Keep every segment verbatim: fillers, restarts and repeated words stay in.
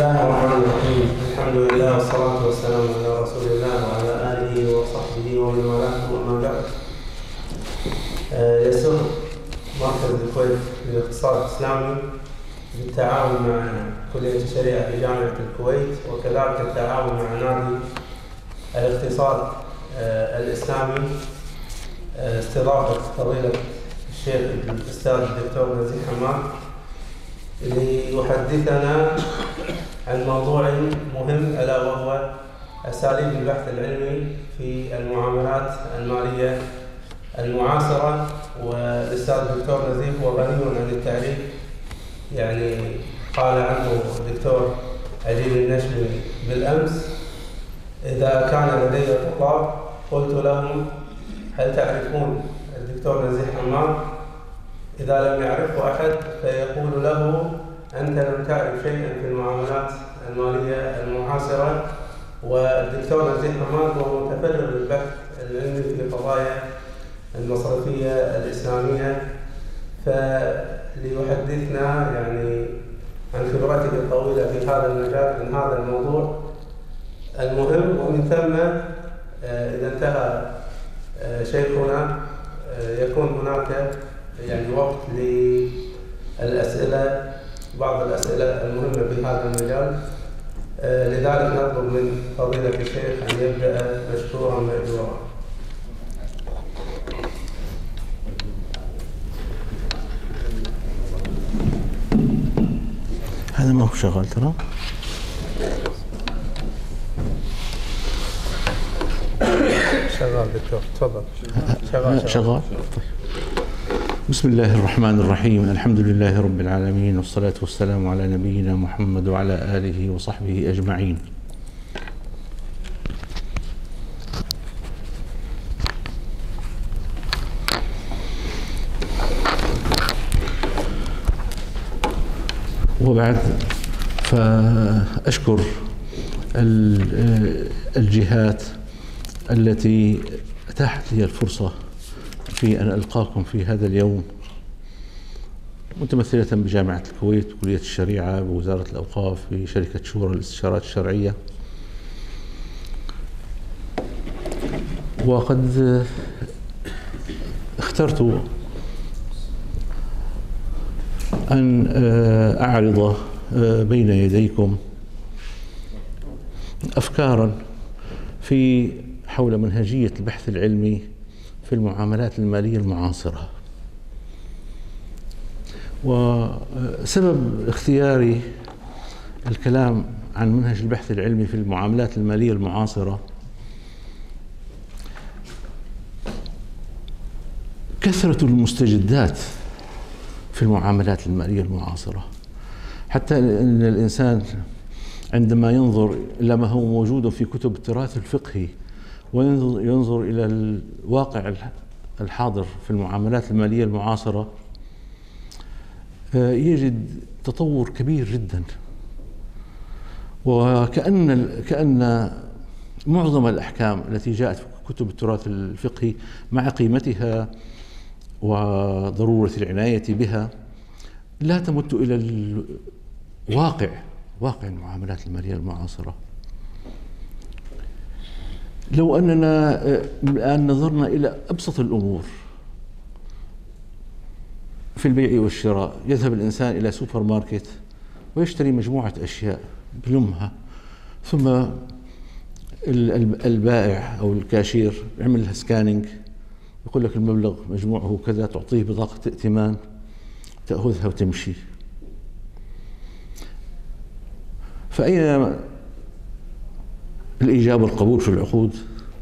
الله الرحمن الرحيم. الحمد لله والصلاة والسلام على رسول الله وعلى آله وصحبه ومن والاه وما بعد. يسر مركز الكويت للاقتصاد الإسلامي بالتعاون مع كلية الشريعة في جامعة الكويت، وكذلك التعاون مع نادي الاقتصاد الإسلامي استضافة فضيلة الشيخ الأستاذ الدكتور نزيه حماد ليحدثنا عن موضوع مهم ألا وهو أساليب البحث العلمي في المعاملات المالية المعاصرة. والأستاذ الدكتور نزيه هو غني عن التعريف، يعني قال عنه الدكتور عجيب النشمي بالأمس: إذا كان لدي طلاب قلت لهم هل تعرفون الدكتور نزيه حماد؟ إذا لم يعرفه أحد فيقول له أنت لم تعرف شيئا في المعاملات المالية المعاصرة. والدكتور نزيه حماد هو متفرغ للبحث العلمي في قضايا المصرفية الإسلامية، فليحدثنا يعني عن خبرته الطويلة في هذا المجال من هذا الموضوع المهم. ومن ثم إذا انتهى شيخنا يكون هناك يعني وقت للأسئلة، بعض الأسئلة المهمة في هذا المجال. لذلك نطلب من فضيلة الشيخ أن يبدأ مشكورا مأجورا. هذا ما هو شغال ترى. شغال دكتور، تفضل. شغال شغال. بسم الله الرحمن الرحيم. الحمد لله رب العالمين، والصلاة والسلام على نبينا محمد وعلى آله وصحبه أجمعين. وبعد فأشكر الجهات التي أتاحت لي الفرصة في أن ألقاكم في هذا اليوم، متمثلة بجامعة الكويت، بكلية الشريعة، بوزارة الأوقاف، بشركة شورى الاستشارات الشرعية. وقد اخترت أن أعرض بين يديكم أفكاراً في حول منهجية البحث العلمي في المعاملات المالية المعاصرة. وسبب اختياري الكلام عن منهج البحث العلمي في المعاملات المالية المعاصرة كثرة المستجدات في المعاملات المالية المعاصرة، حتى أن الإنسان عندما ينظر إلى ما هو موجود في كتب التراث الفقهي وينظر إلى الواقع الحاضر في المعاملات المالية المعاصرة يجد تطور كبير جدا، وكأن كأن معظم الأحكام التي جاءت في كتب التراث الفقهي مع قيمتها وضرورة العناية بها لا تمت إلى الواقع، واقع المعاملات المالية المعاصرة. لو أننا الآن نظرنا إلى أبسط الأمور في البيع والشراء، يذهب الإنسان إلى سوبر ماركت ويشتري مجموعة أشياء بلمها، ثم البائع أو الكاشير يعمل لها سكانينج، يقول لك المبلغ مجموعه كذا، تعطيه بطاقة ائتمان تأخذها وتمشي. فأين الإيجاب والقبول في العقود؟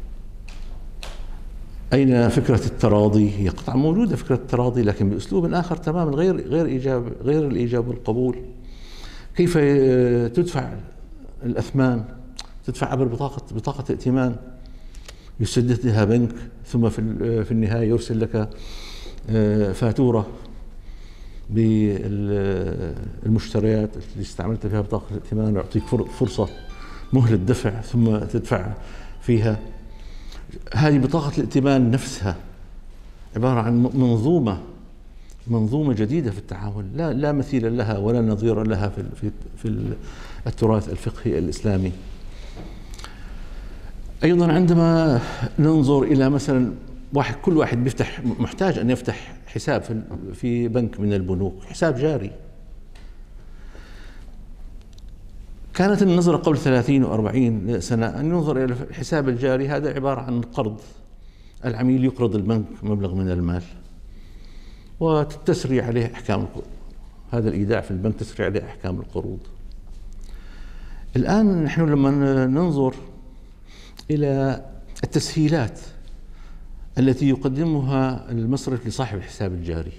أين فكرة التراضي؟ هي قطعا موجودة فكرة التراضي، لكن بأسلوب آخر تماما، غير غير إيجاب غير الإيجاب والقبول. كيف تدفع الأثمان؟ تدفع عبر بطاقة بطاقة ائتمان يسددها بنك، ثم في في النهاية يرسل لك فاتورة بالمشتريات اللي استعملت فيها بطاقة الائتمان، ويعطيك فرصة مهلة دفع ثم تدفع فيها. هذه بطاقة الائتمان نفسها عبارة عن منظومة منظومة جديدة في التعامل لا لا مثيل لها ولا نظير لها في في في التراث الفقهي الإسلامي. أيضا عندما ننظر إلى مثلا واحد كل واحد بيفتح محتاج أن يفتح حساب في في بنك من البنوك، حساب جاري. كانت النظرة قبل ثلاثين وأربعين سنة أن ينظر إلى الحساب الجاري هذا عبارة عن قرض، العميل يقرض البنك مبلغ من المال وتسري عليه أحكام هذا الإيداع في البنك، تسري عليه أحكام القروض. الآن نحن لما ننظر إلى التسهيلات التي يقدمها المصرف لصاحب الحساب الجاري،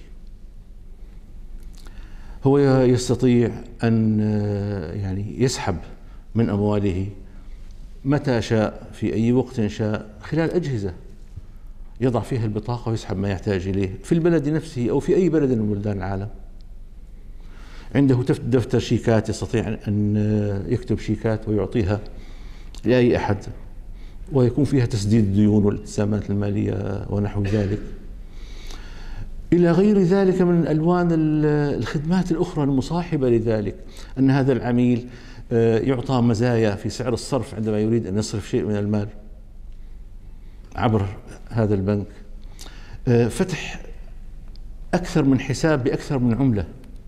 هو يستطيع أن يعني يسحب من أمواله متى شاء في أي وقت شاء خلال أجهزة يضع فيها البطاقة ويسحب ما يحتاج إليه في البلد نفسه أو في أي بلد من بلدان العالم. عنده دفتر شيكات يستطيع أن يكتب شيكات ويعطيها لأي أحد ويكون فيها تسديد الديون والالتزامات المالية ونحو ذلك، إلى غير ذلك من ألوان الخدمات الأخرى المصاحبة لذلك. أن هذا العميل يعطى مزايا في سعر الصرف عندما يريد أن يصرف شيء من المال عبر هذا البنك، فتح أكثر من حساب بأكثر من عملة،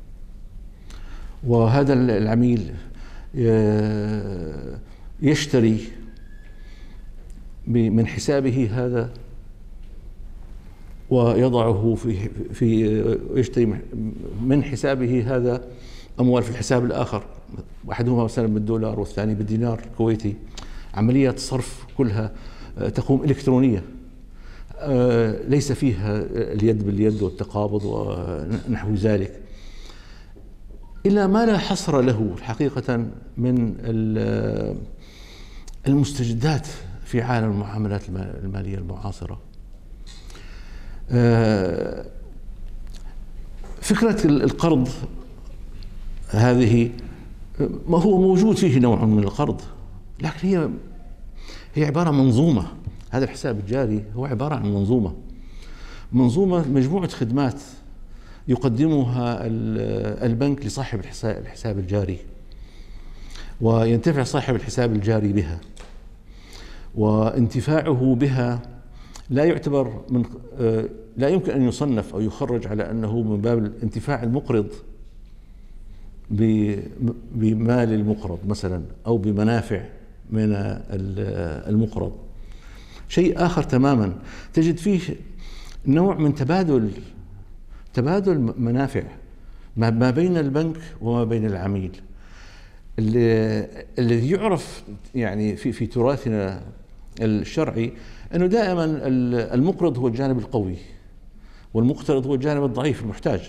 وهذا العميل يشتري من حسابه هذا ويضعه في في يشتري من حسابه هذا أموال في الحساب الآخر، أحدهما مثلا بالدولار والثاني بالدينار الكويتي. عمليات الصرف كلها تقوم إلكترونية، ليس فيها اليد باليد والتقابض ونحو ذلك، إلى ما لا حصر له حقيقة من المستجدات في عالم المعاملات المالية المعاصرة. فكرة القرض هذه ما هو موجود فيه نوع من القرض، لكن هي هي عبارة عن منظومة. هذا الحساب الجاري هو عبارة عن منظومة منظومة مجموعة خدمات يقدمها البنك لصاحب الحساب الجاري، وينتفع صاحب الحساب الجاري بها، وانتفاعه بها لا يعتبر من لا يمكن أن يصنف أو يخرج على أنه من باب انتفاع المقرض بمال المقرض مثلا أو بمنافع من المقرض. شيء آخر تماما، تجد فيه نوع من تبادل تبادل منافع ما بين البنك وما بين العميل، الذي يعرف يعني في في تراثنا الشرعي أنه دائما المقرض هو الجانب القوي والمقترض هو الجانب الضعيف المحتاج.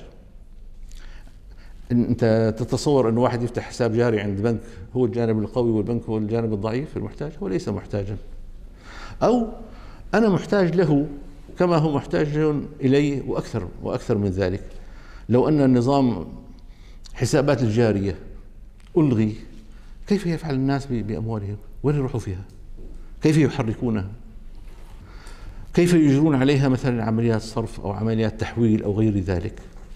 أنت تتصور أن واحد يفتح حساب جاري عند بنك هو الجانب القوي والبنك هو الجانب الضعيف المحتاج؟ هو ليس محتاجا، أو أنا محتاج له كما هو محتاج إلي وأكثر وأكثر من ذلك. لو أن النظام حسابات الجارية ألغي، كيف يفعل الناس بأموالهم؟ وين يروحوا فيها؟ كيف يحركونها؟ كيف يجرون عليها مثلا عمليات صرف أو عمليات تحويل أو غير ذلك؟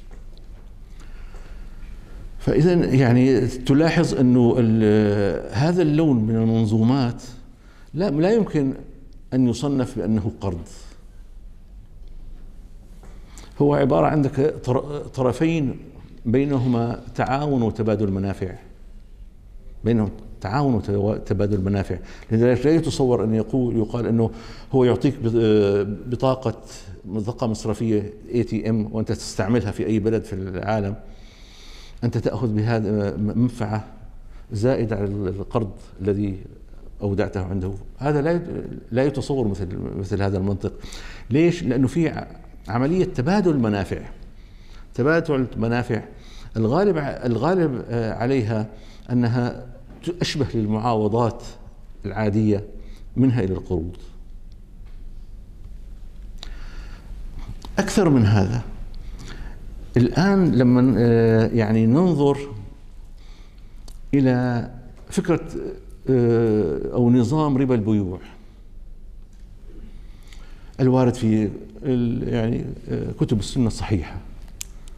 فإذا يعني تلاحظ أنه هذا اللون من المنظومات لا لا يمكن أن يصنف بأنه قرض. هو عبارة عندك طرفين بينهما تعاون وتبادل منافع، بينهم تعاون وتبادل منافع. لذلك لا يتصور أن يقول يقال أنه هو يعطيك بطاقة بطاقة مصرفية إيه تي إم وأنت تستعملها في أي بلد في العالم، أنت تأخذ بهذا منفعة زائدة على القرض الذي أودعته عنده. هذا لا لا يتصور مثل مثل هذا المنطق. ليش؟ لأنه في عملية تبادل منافع، تبادل منافع الغالب الغالب عليها أنها أشبه للمعاوضات العادية منها إلى القروض. أكثر من هذا، الآن لما يعني ننظر إلى فكرة أو نظام ربا البيوع الوارد في يعني كتب السنة الصحيحة،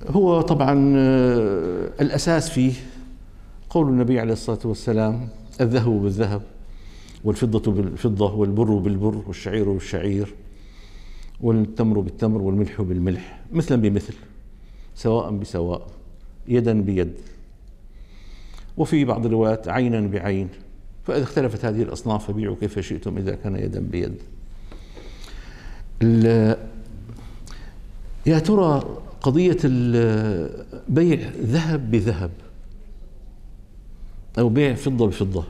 هو طبعا الأساس فيه قول النبي عليه الصلاة والسلام: الذهب بالذهب، والفضة بالفضة، والبر بالبر، والشعير بالشعير، والتمر بالتمر، والملح بالملح، مثلا بمثل، سواء بسواء، يدا بيد. وفي بعض الروايات عينا بعين، فإذا اختلفت هذه الأصناف فبيعوا كيف شئتم إذا كان يدا بيد. يا ترى قضية بيع ذهب بذهب أو بيع فضة بفضة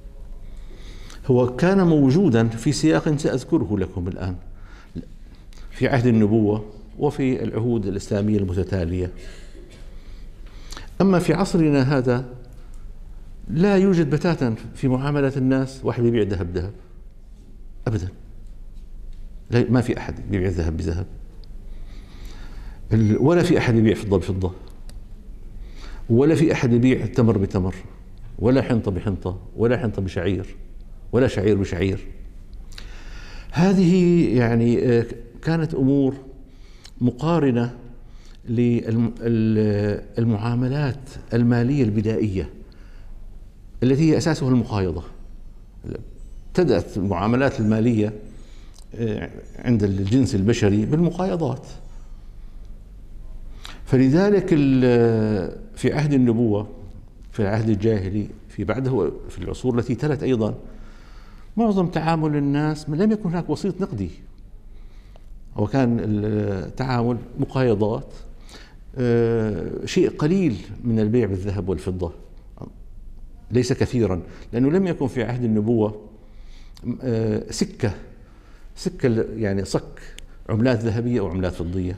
هو كان موجودا في سياق سأذكره لكم الآن في عهد النبوة وفي العهود الإسلامية المتتالية. أما في عصرنا هذا لا يوجد بتاتا في معاملة الناس واحد يبيع ذهب ذهب أبدا، ما في أحد يبيع ذهب بذهب، ولا في أحد يبيع فضة بفضة، ولا في أحد يبيع تمر بتمر، ولا حنطة بحنطة، ولا حنطة بشعير، ولا شعير بشعير. هذه يعني كانت أمور مقارنة للمعاملات المالية البدائية التي هي أساسها المقايضة. ابتدأت المعاملات المالية عند الجنس البشري بالمقايضات، فلذلك في عهد النبوة، في العهد الجاهلي، في بعده في العصور التي تلت أيضا، معظم تعامل الناس لم يكن هناك وسيط نقدي، وكان التعامل مقايضات، شيء قليل من البيع بالذهب والفضة، ليس كثيرا، لأنه لم يكن في عهد النبوة سكة سكة يعني صك عملات ذهبية أو عملات فضية.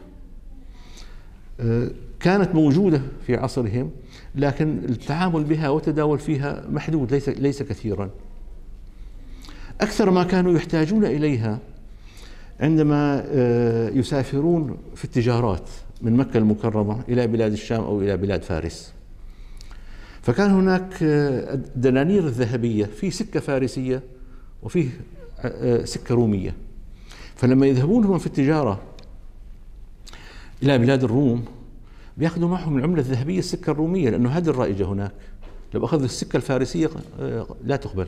كانت موجودة في عصرهم، لكن التعامل بها والتداول فيها محدود، ليس ليس كثيرا. أكثر ما كانوا يحتاجون إليها عندما يسافرون في التجارات من مكة المكرمة إلى بلاد الشام أو إلى بلاد فارس، فكان هناك الدنانير الذهبية في سكة فارسية وفيه سكة رومية، فلما يذهبون هم في التجارة إلى بلاد الروم بيأخذوا معهم العملة الذهبية السكة الرومية، لأنه هذه الرائجة هناك. لو أخذوا السكة الفارسية لا تقبل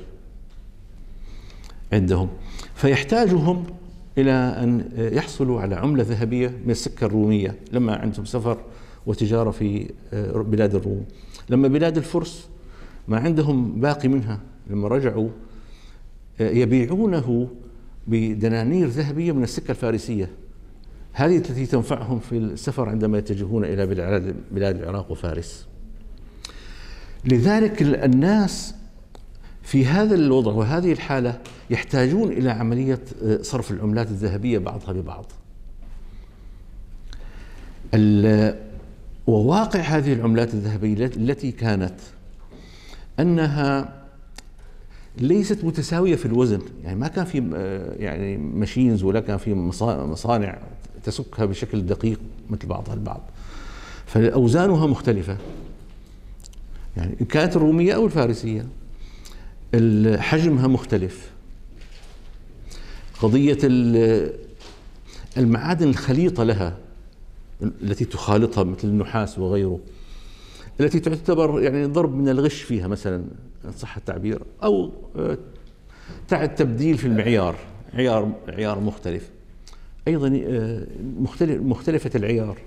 عندهم، فيحتاجهم إلى أن يحصلوا على عملة ذهبية من السكة الرومية لما عندهم سفر وتجارة في بلاد الروم. لما بلاد الفرس ما عندهم باقي منها، لما رجعوا يبيعونه بدنانير ذهبية من السكة الفارسية، هذه التي تنفعهم في السفر عندما يتجهون إلى بلاد العراق وفارس. لذلك الناس في هذا الوضع وهذه الحالة يحتاجون إلى عملية صرف العملات الذهبية بعضها ببعض. وواقع هذه العملات الذهبية التي كانت أنها ليست متساوية في الوزن، يعني ما كان في يعني ماشينز ولا كان في مصانع تسكها بشكل دقيق مثل بعضها البعض، فأوزانها مختلفة. يعني إن كانت الرومية أو الفارسية حجمها مختلف. قضية المعادن الخليطة لها التي تخالطها مثل النحاس وغيره، التي تعتبر يعني ضرب من الغش فيها مثلا إن صح التعبير، أو تبديل في المعيار، عيار عيار مختلف أيضا، مختلف مختلفة العيار.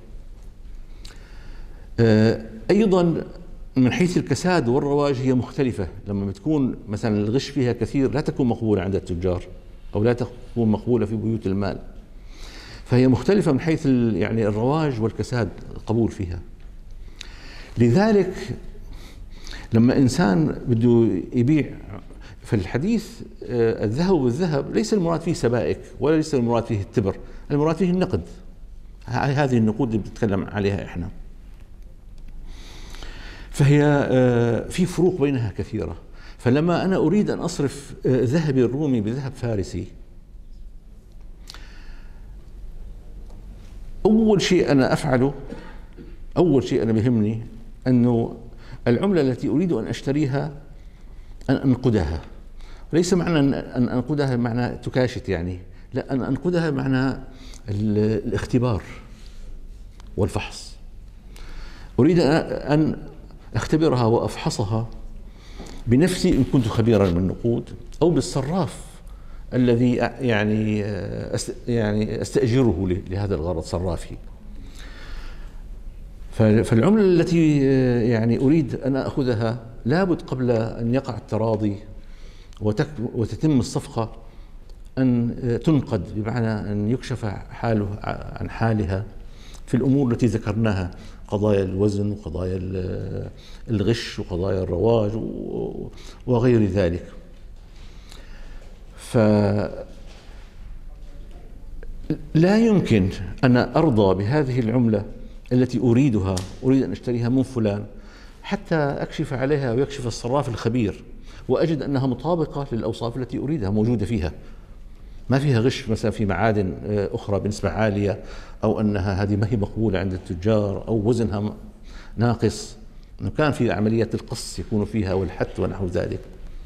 أيضا من حيث الكساد والرواج هي مختلفة. لما بتكون مثلا الغش فيها كثير لا تكون مقبولة عند التجار أو لا تكون مقبولة في بيوت المال، فهي مختلفة من حيث يعني الرواج والكساد القبول فيها. لذلك لما إنسان بده يبيع في الحديث الذهب بالذهب ليس المراد فيه سبائك ولا ليس المراد فيه التبر، المراد فيه النقد. هذه النقود اللي بنتكلم عليها إحنا، فهي في فروق بينها كثيرة. فلما أنا أريد أن أصرف ذهبي الرومي بذهب فارسي، أول شيء أنا أفعله، أول شيء أنا بيهمني أنه العملة التي أريد أن أشتريها أن أنقدها. ليس معنى أن أنقدها معنى تكاشت، يعني لا، أن أنقدها معنى الاختبار والفحص. أريد أن أختبرها وأفحصها بنفسي إن كنت خبيرا بالنقود، أو بالصراف الذي يعني يعني أستأجره لهذا الغرض، صرافي. فالعملة التي يعني أريد أن أخذها لابد قبل أن يقع التراضي وتتم الصفقة أن تنقد، بمعنى أن يكشف حاله عن حالها في الأمور التي ذكرناها، قضايا الوزن وقضايا الغش وقضايا الرواج وغير ذلك. فلا يمكن أن أرضى بهذه العملة التي أريدها، أريد أن أشتريها من فلان، حتى أكشف عليها ويكشف الصراف الخبير وأجد أنها مطابقة للأوصاف التي أريدها، موجودة فيها، ما فيها غش مثلا في معادن أخرى بنسبة عالية، أو أنها هذه ما هي مقبولة عند التجار، أو وزنها ناقص، إنه كان في عمليات القص يكون فيها والحت ونحو ذلك.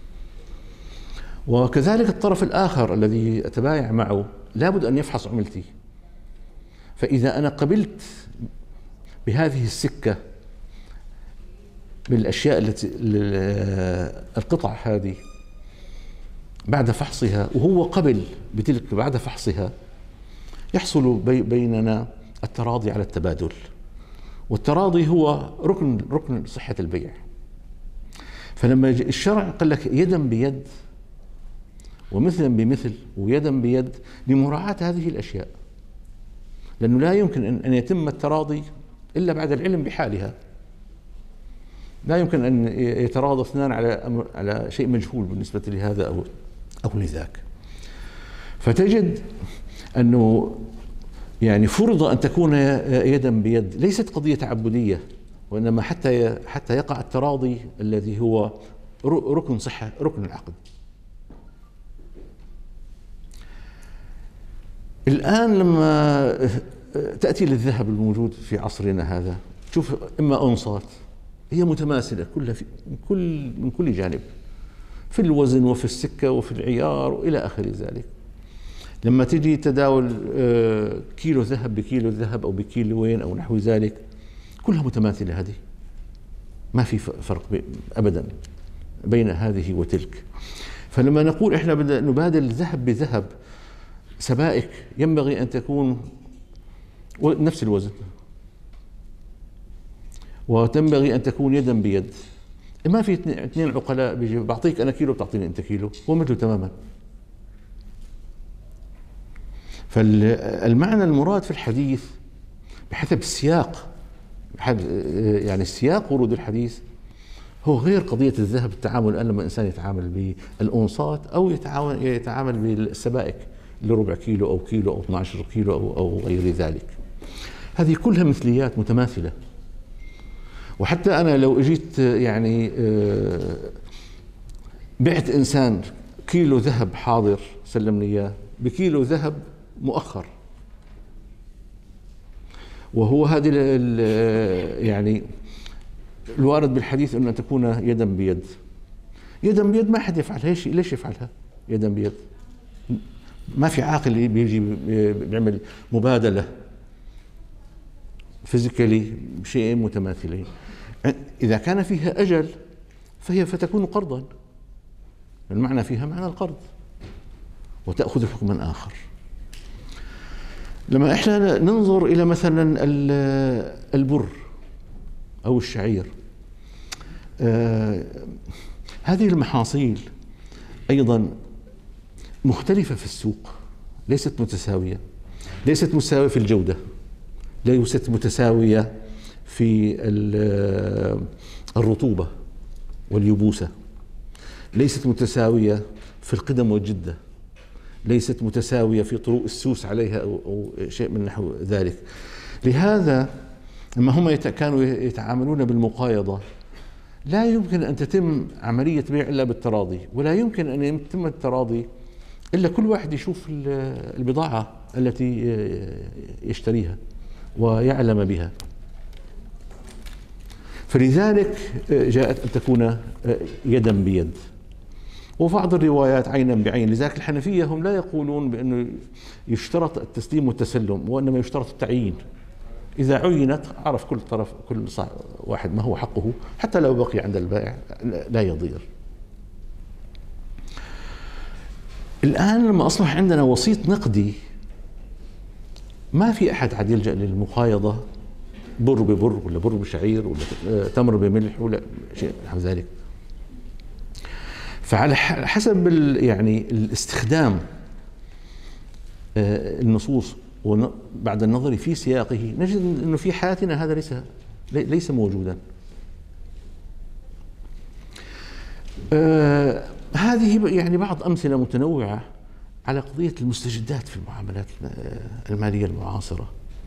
وكذلك الطرف الآخر الذي أتبايع معه لابد أن يفحص عملتي. فإذا أنا قبلت بهذه السكة بالأشياء التي القطع هذه بعد فحصها، وهو قبل بتلك بعد فحصها، يحصل بيننا التراضي على التبادل. والتراضي هو ركن ركن صحة البيع. فلما الشرع قال لك يدا بيد ومثلا بمثل ويدا بيد لمراعاة هذه الأشياء، لأنه لا يمكن أن يتم التراضي إلا بعد العلم بحالها. لا يمكن أن يتراضى اثنان على على شيء مجهول بالنسبة لهذا أو أو لذاك. فتجد أنه يعني فرض أن تكون يدا بيد، ليست قضية تعبدية، وإنما حتى حتى يقع التراضي الذي هو ركن صحة ركن العقد. الآن لما تأتي للذهب الموجود في عصرنا هذا، شوف إما أونصات هي متماثلة كلها في من كل من كل جانب، في الوزن وفي السكة وفي العيار وإلى آخر ذلك. لما تجي تداول كيلو ذهب بكيلو ذهب أو بكيلوين أو نحو ذلك، كلها متماثلة، هذه ما في فرق أبدا بين هذه وتلك. فلما نقول إحنا بدنا نبادل ذهب بذهب، سبائك ينبغي أن تكون نفس الوزن، وتنبغي أن تكون يدا بيد. ما في اثنين عقلاء بيجي بعطيك أنا كيلو بتعطيني أنت كيلو، هو مثله تماما. فالمعنى المراد في الحديث بحسب السياق، يعني السياق ورود الحديث هو غير قضية الذهب. التعامل الآن لما الإنسان يتعامل بالأونصات أو يتعامل يتعامل بالسبائك لربع كيلو أو كيلو أو اثني عشر كيلو أو أو غير ذلك، هذه كلها مثليات متماثلة. وحتى أنا لو اجيت يعني بعت إنسان كيلو ذهب حاضر سلمني إياه بكيلو ذهب مؤخر، وهو هذه يعني الوارد بالحديث أن تكون يدا بيد. يدا بيد ما حد يفعلها، ليش ليش يفعلها يدا بيد؟ ما في عاقل بيجي بيعمل مبادلة فيزيكالي بشيئين متماثلين. إذا كان فيها أجل فهي فتكون قرضا، المعنى فيها معنى القرض، وتأخذ حكما آخر. لما إحنا ننظر إلى مثلا البر أو الشعير، آه هذه المحاصيل أيضا مختلفة في السوق، ليست متساوية، ليست متساوية في الجودة، ليست متساوية في الرطوبة واليبوسة، ليست متساوية في القدم والجدة، ليست متساوية في طروق السوس عليها أو, أو شيء من نحو ذلك. لهذا لما هم كانوا يتعاملون بالمقايضة، لا يمكن أن تتم عملية بيع إلا بالتراضي، ولا يمكن أن يتم التراضي إلا كل واحد يشوف البضاعة التي يشتريها ويعلم بها. فلذلك جاءت أن تكون يدا بيد، وبعض الروايات عينا بعين. لذلك الحنفية هم لا يقولون بأنه يشترط التسليم والتسلم، وإنما يشترط التعيين. إذا عينت عرف كل طرف كل واحد ما هو حقه، حتى لو بقي عند البائع لا يضير. الآن لما أصبح عندنا وسيط نقدي ما في أحد عاد يلجأ للمقايضة، بر ببر ولا بر بشعير ولا تمر بملح ولا شيء نحو ذلك. فعلى حسب يعني الاستخدام النصوص وبعد النظر في سياقه نجد أنه في حياتنا هذا ليس ليس موجودا. آه هذه يعني بعض أمثلة متنوعة على قضية المستجدات في المعاملات المالية المعاصرة.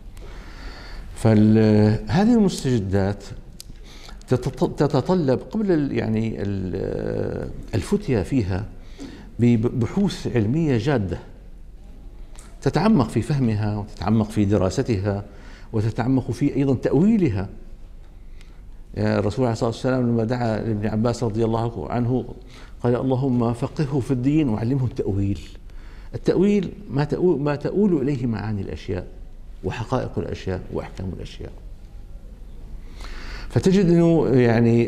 فهذه المستجدات تتطلب قبل يعني الفتية فيها ببحوث علمية جادة تتعمق في فهمها وتتعمق في دراستها وتتعمق في أيضا تأويلها. الرسول عليه الصلاة والسلام لما دعا لابن عباس رضي الله عنه قال اللهم فقهه في الدين وعلمه التأويل. التأويل ما تؤول, ما تؤول إليه معاني الأشياء وحقائق الأشياء وأحكام الأشياء. فتجد أنه يعني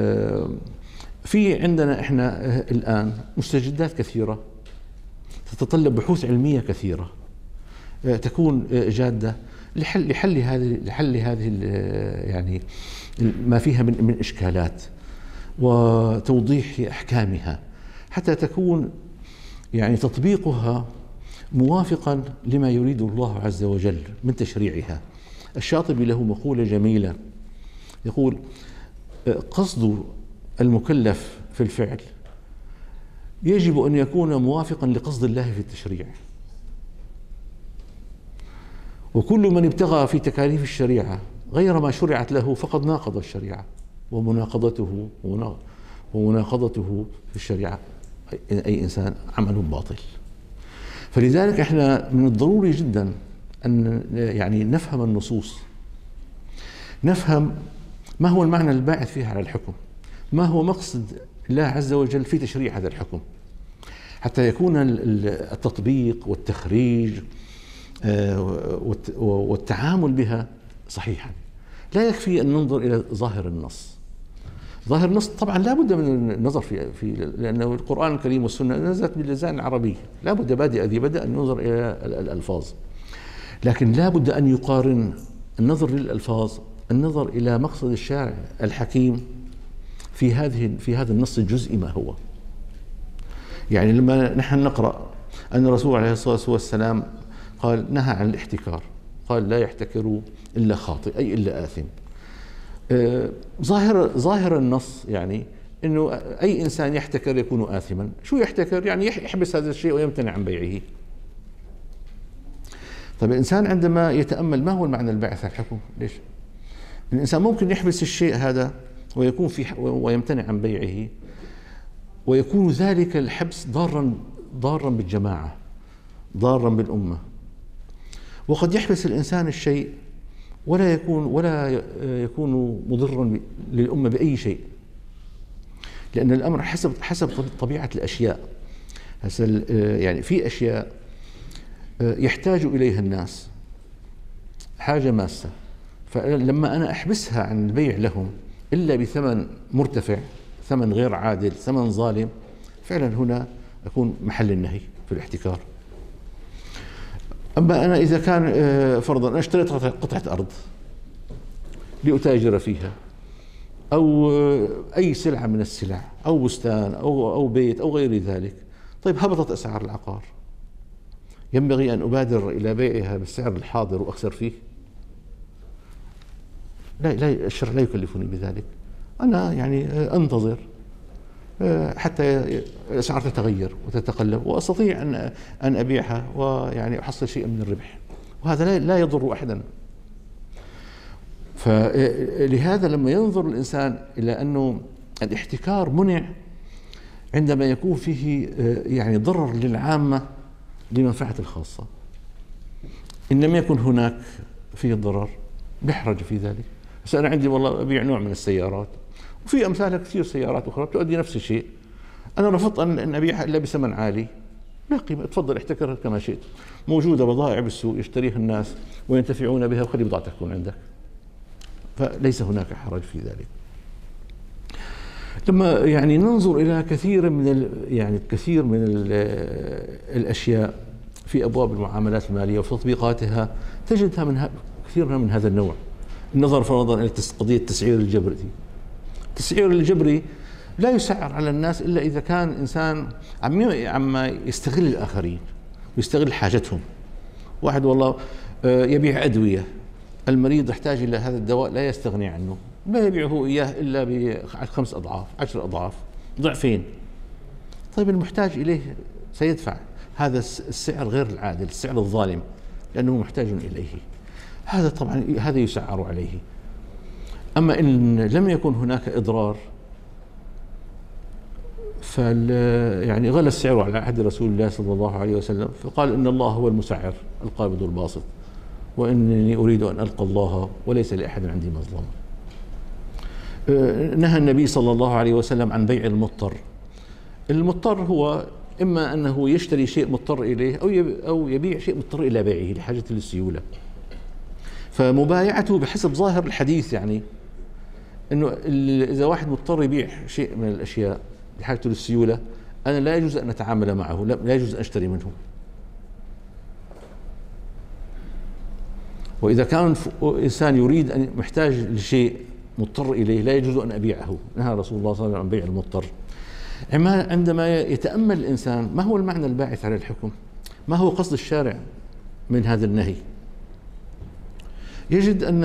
في عندنا إحنا الآن مستجدات كثيرة تتطلب بحوث علمية كثيرة تكون جادة لحل لحل هذه لحل هذه يعني ما فيها من من إشكالات وتوضيح أحكامها حتى تكون يعني تطبيقها موافقا لما يريد الله عز وجل من تشريعها. الشاطبي له مقولة جميلة يقول قصد المكلف في الفعل يجب أن يكون موافقا لقصد الله في التشريع، وكل من ابتغى في تكاليف الشريعة غير ما شرعت له فقد ناقض الشريعة، ومناقضته ومناقضته في الشريعة أي إنسان عمل باطل. فلذلك احنا من الضروري جدا أن يعني نفهم النصوص، نفهم ما هو المعنى الباعث فيها على الحكم، ما هو مقصد الله عز وجل في تشريع هذا الحكم، حتى يكون التطبيق والتخريج والتعامل بها صحيحا. لا يكفي أن ننظر إلى ظاهر النص. ظاهر النص طبعا لا بد من النظر في في لأنه القرآن الكريم والسنة نزلت باللسان العربي، لا بد بادئ ذي بدأ أن ينظر إلى الألفاظ، لكن لا بد أن يقارن النظر للألفاظ النظر إلى مقصد الشارع الحكيم في هذه في هذا النص الجزئي ما هو. يعني لما نحن نقرأ أن الرسول عليه الصلاة والسلام قال نهى عن الاحتكار، قال لا يحتكر إلا خاطئ أي إلا آثم. آه ظاهر ظاهر النص يعني إنه أي إنسان يحتكر يكون آثما. شو يحتكر؟ يعني يحبس هذا الشيء ويمتنع عن بيعه. طيب الإنسان عندما يتأمل ما هو المعنى الباعث على الحكم؟ ليش؟ الإنسان ممكن يحبس الشيء هذا ويكون في ويمتنع عن بيعه، ويكون ذلك الحبس ضارا ضارا بالجماعة، ضارا بالأمة. وقد يحبس الإنسان الشيء ولا يكون ولا يكون مضرا للأمة بأي شيء، لأن الأمر حسب حسب طبيعة الأشياء. يعني في أشياء يحتاج إليها الناس حاجة ماسة، فلما أنا أحبسها عن البيع لهم إلا بثمن مرتفع، ثمن غير عادل، ثمن ظالم، فعلا هنا أكون محل النهي في الاحتكار. أما أنا إذا كان فرضا أنا اشتريت قطعة أرض لأتاجر فيها، أو أي سلعة من السلع، أو بستان أو أو بيت أو غير ذلك، طيب هبطت أسعار العقار، ينبغي أن أبادر إلى بيعها بالسعر الحاضر وأخسر فيه؟ لا لا الشرع لا يكلفني بذلك. أنا يعني أنتظر حتى الأسعار تتغير وتتقلب وأستطيع أن أن أبيعها ويعني أحصل شيئا من الربح، وهذا لا لا يضر أحدا. فلهذا لما ينظر الإنسان إلى أنه الاحتكار منع عندما يكون فيه يعني ضرر للعامة لمنفعة الخاصة، إن لم يكن هناك فيه ضرر بيحرج في ذلك. بس أنا عندي والله أبيع نوع من السيارات، وفي أمثالها كثير سيارات أخرى تؤدي نفس الشيء، أنا رفضت أن أبيعها إلا بثمن عالي، لا قيمة، تفضل احتكرها كما شئت، موجودة بضائع بالسوق يشتريها الناس وينتفعون بها، وخلي بضاعتك تكون عندك، فليس هناك حرج في ذلك. لما يعني ننظر إلى كثير من ال يعني كثير من الأشياء في أبواب المعاملات المالية وتطبيقاتها، تجدها من كثيرها من هذا النوع. النظر فرضا إلى قضية التسعير الجبري. التسعير الجبري لا يسعر على الناس إلا إذا كان إنسان عم عم يستغل الآخرين ويستغل حاجتهم. واحد والله يبيع أدوية، المريض يحتاج إلى هذا الدواء لا يستغني عنه، لا يبيعه إياه إلا بخمس أضعاف عشر أضعاف ضعفين. طيب المحتاج إليه سيدفع هذا السعر غير العادل، السعر الظالم، لأنه محتاج إليه. هذا طبعا هذا يسعر عليه. أما إن لم يكن هناك إضرار فال يعني غلى السعر على عهد رسول الله صلى الله عليه وسلم، فقال إن الله هو المسعر القابض الباسط، وإنني أريد أن ألقى الله وليس لأحد عندي مظلمة. نهى النبي صلى الله عليه وسلم عن بيع المضطر. المضطر هو إما أنه يشتري شيء مضطر إليه أو أو يبيع شيء مضطر إلى بيعه لحاجة للسيولة. فمبايعته بحسب ظاهر الحديث يعني إنه إذا واحد مضطر يبيع شيء من الأشياء لحاجته للسيولة، أنا لا يجوز أن أتعامل معه، لا يجوز أن أشتري منه. وإذا كان إنسان يريد أن محتاج لشيء مضطر إليه لا يجوز أن أبيعه. نهى رسول الله صلى الله عليه وسلم عن بيع المضطر. عندما يتأمل الإنسان ما هو المعنى الباعث على الحكم، ما هو قصد الشارع من هذا النهي، يجد أن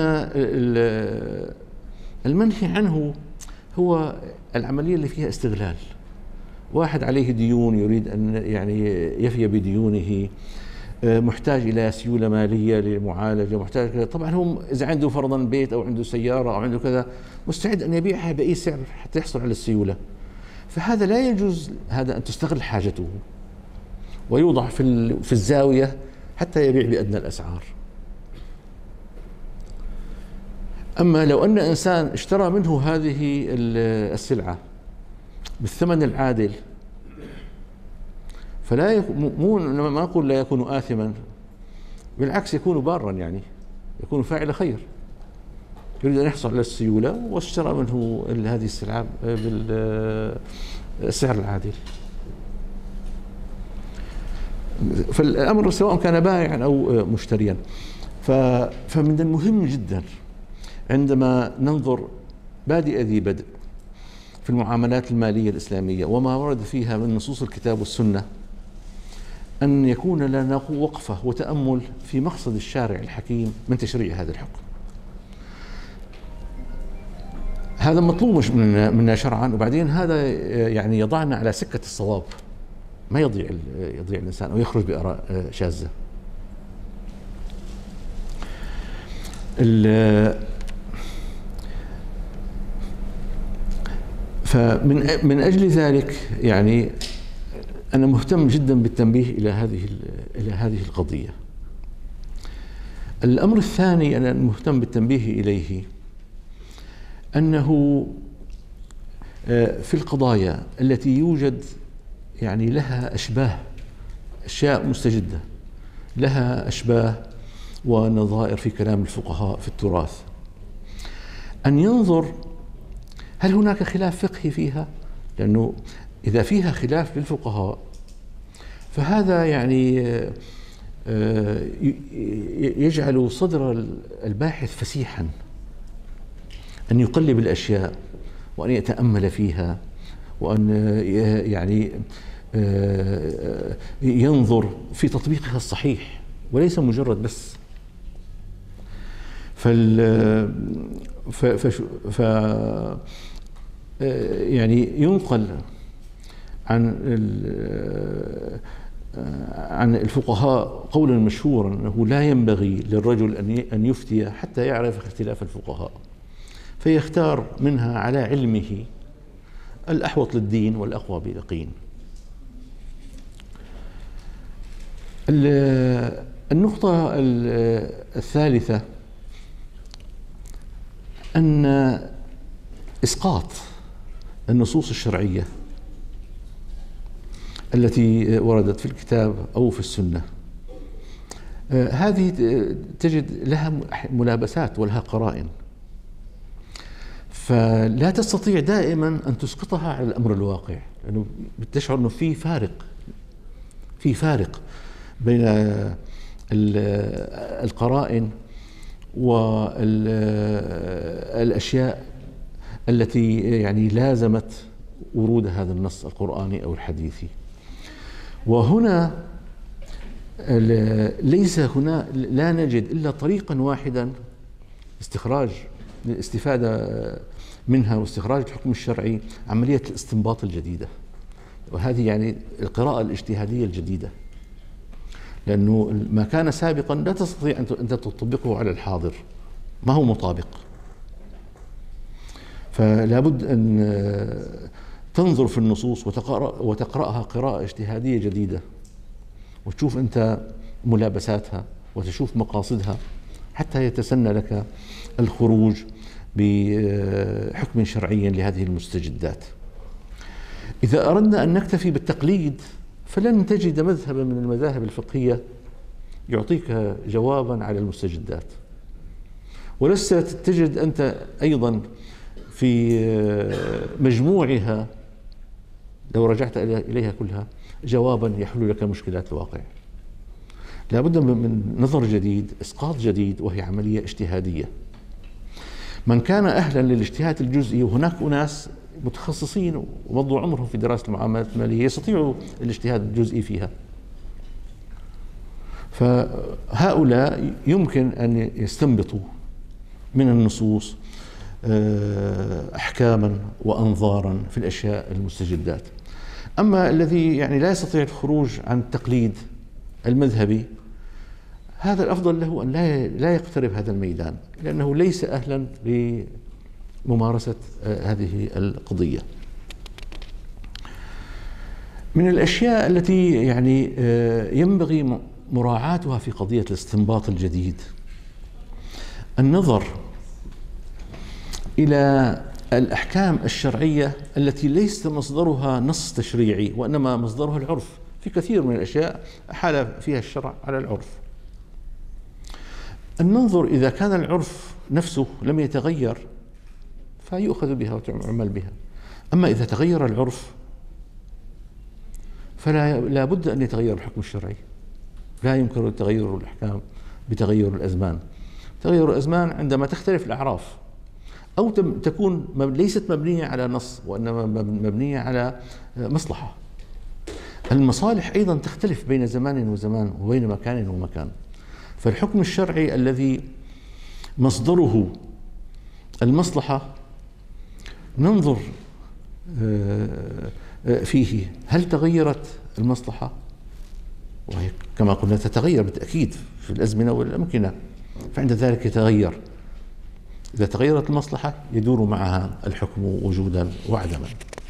المنهي عنه هو العملية اللي فيها استغلال. واحد عليه ديون يريد أن يعني يفي بديونه، محتاج إلى سيولة مالية للمعالجة، محتاج طبعا هو إذا عنده فرضا بيت أو عنده سيارة أو عنده كذا مستعد أن يبيعها بأي سعر حتى يحصل على السيولة. فهذا لا يجوز هذا أن تستغل حاجته ويوضع في في الزاوية حتى يبيع بأدنى الأسعار. أما لو أن إنسان اشترى منه هذه السلعة بالثمن العادل فلا يكون، مو ما أقول لا يكون آثما، بالعكس يكون بارا، يعني يكون فاعل خير، يريد أن يحصل على السيولة واشترى منه هذه السلعة بالسعر العادل. فالأمر سواء كان بائعا أو مشتريا. فمن المهم جدا عندما ننظر بادئ ذي بدء في المعاملات المالية الإسلامية وما ورد فيها من نصوص الكتاب والسنة أن يكون لنا وقفة وتأمل في مقصد الشارع الحكيم من تشريع هذا الحكم. هذا مطلوب منا شرعا، وبعدين هذا يعني يضعنا على سكة الصواب، ما يضيع يضيع الإنسان أو يخرج بآراء شاذة. فمن من أجل ذلك يعني أنا مهتم جدا بالتنبيه إلى هذه إلى هذه القضية. الأمر الثاني أنا مهتم بالتنبيه إليه أنه في القضايا التي يوجد يعني لها أشباه، أشياء مستجدة لها أشباه ونظائر في كلام الفقهاء في التراث، أن ينظر هل هناك خلاف فقهي فيها؟ لأنه إذا فيها خلاف للفقهاء فهذا يعني يجعل صدر الباحث فسيحا أن يقلب الأشياء وأن يتأمل فيها وأن يعني ينظر في تطبيقها الصحيح وليس مجرد بس. فال ف ف يعني ينقل عن عن الفقهاء قولا مشهورا أنه لا ينبغي للرجل أن يفتي حتى يعرف اختلاف الفقهاء، فيختار منها على علمه الأحوط للدين والأقوى بيقين. النقطة الثالثة أن إسقاط النصوص الشرعية التي وردت في الكتاب أو في السنة. هذه تجد لها ملابسات ولها قرائن، فلا تستطيع دائما أن تسقطها على الأمر الواقع، لأنه بتشعر أنه في فارق في فارق بين القرائن والأشياء التي يعني لازمت ورود هذا النص القرآني أو الحديثي. وهنا ليس هنا لا نجد إلا طريقا واحدا استخراج الاستفادة منها واستخراج الحكم الشرعي، عملية الاستنباط الجديدة، وهذه يعني القراءة الاجتهادية الجديدة، لأنه ما كان سابقا لا تستطيع أن تطبقه على الحاضر، ما هو مطابق. فلا بد أن تنظر في النصوص وتقرأ وتقرأها قراءة اجتهادية جديدة، وتشوف أنت ملابساتها وتشوف مقاصدها، حتى يتسنى لك الخروج بحكم شرعي لهذه المستجدات. إذا أردنا أن نكتفي بالتقليد فلن تجد مذهبا من المذاهب الفقهية يعطيك جوابا على المستجدات، ولست تجد أنت أيضا في مجموعها لو رجعت إليها كلها جوابا يحل لك مشكلات الواقع. لا بد من نظر جديد، إسقاط جديد، وهي عملية اجتهادية. من كان أهلا للاجتهاد الجزئي، وهناك أناس متخصصين ومضوا عمرهم في دراسة المعاملات المالية يستطيعوا الاجتهاد الجزئي فيها، فهؤلاء يمكن أن يستنبطوا من النصوص أحكاما وأنظارا في الأشياء المستجدات. أما الذي يعني لا يستطيع الخروج عن التقليد المذهبي، هذا الأفضل له أن لا لا يقترب هذا الميدان، لأنه ليس أهلا لممارسة هذه القضية. من الأشياء التي يعني ينبغي مراعاتها في قضية الاستنباط الجديد النظر إلى الأحكام الشرعية التي ليس مصدرها نص تشريعي، وإنما مصدرها العرف. في كثير من الأشياء حال فيها الشرع على العرف. أن ننظر إذا كان العرف نفسه لم يتغير فيؤخذ بها وتعمل بها، أما إذا تغير العرف فلا لا بد أن يتغير الحكم الشرعي. لا يمكن تغير الأحكام بتغير الأزمان. تغير الأزمان عندما تختلف الأعراف، أو تكون ليست مبنية على نص وإنما مبنية على مصلحة. المصالح أيضا تختلف بين زمان وزمان وبين مكان ومكان. فالحكم الشرعي الذي مصدره المصلحة ننظر فيه هل تغيرت المصلحة، وهي كما قلنا تتغير بالتأكيد في الأزمنة والأمكنة، فعند ذلك يتغير. إذا تغيرت المصلحة يدور معها الحكم وجودا وعدما.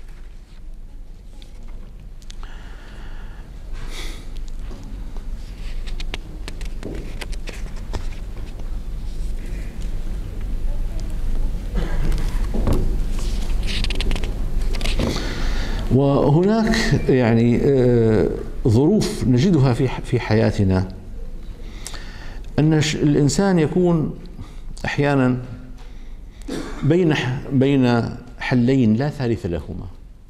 وهناك يعني ظروف نجدها في في حياتنا أن الإنسان يكون أحيانا بين بين حلين لا ثالث لهما.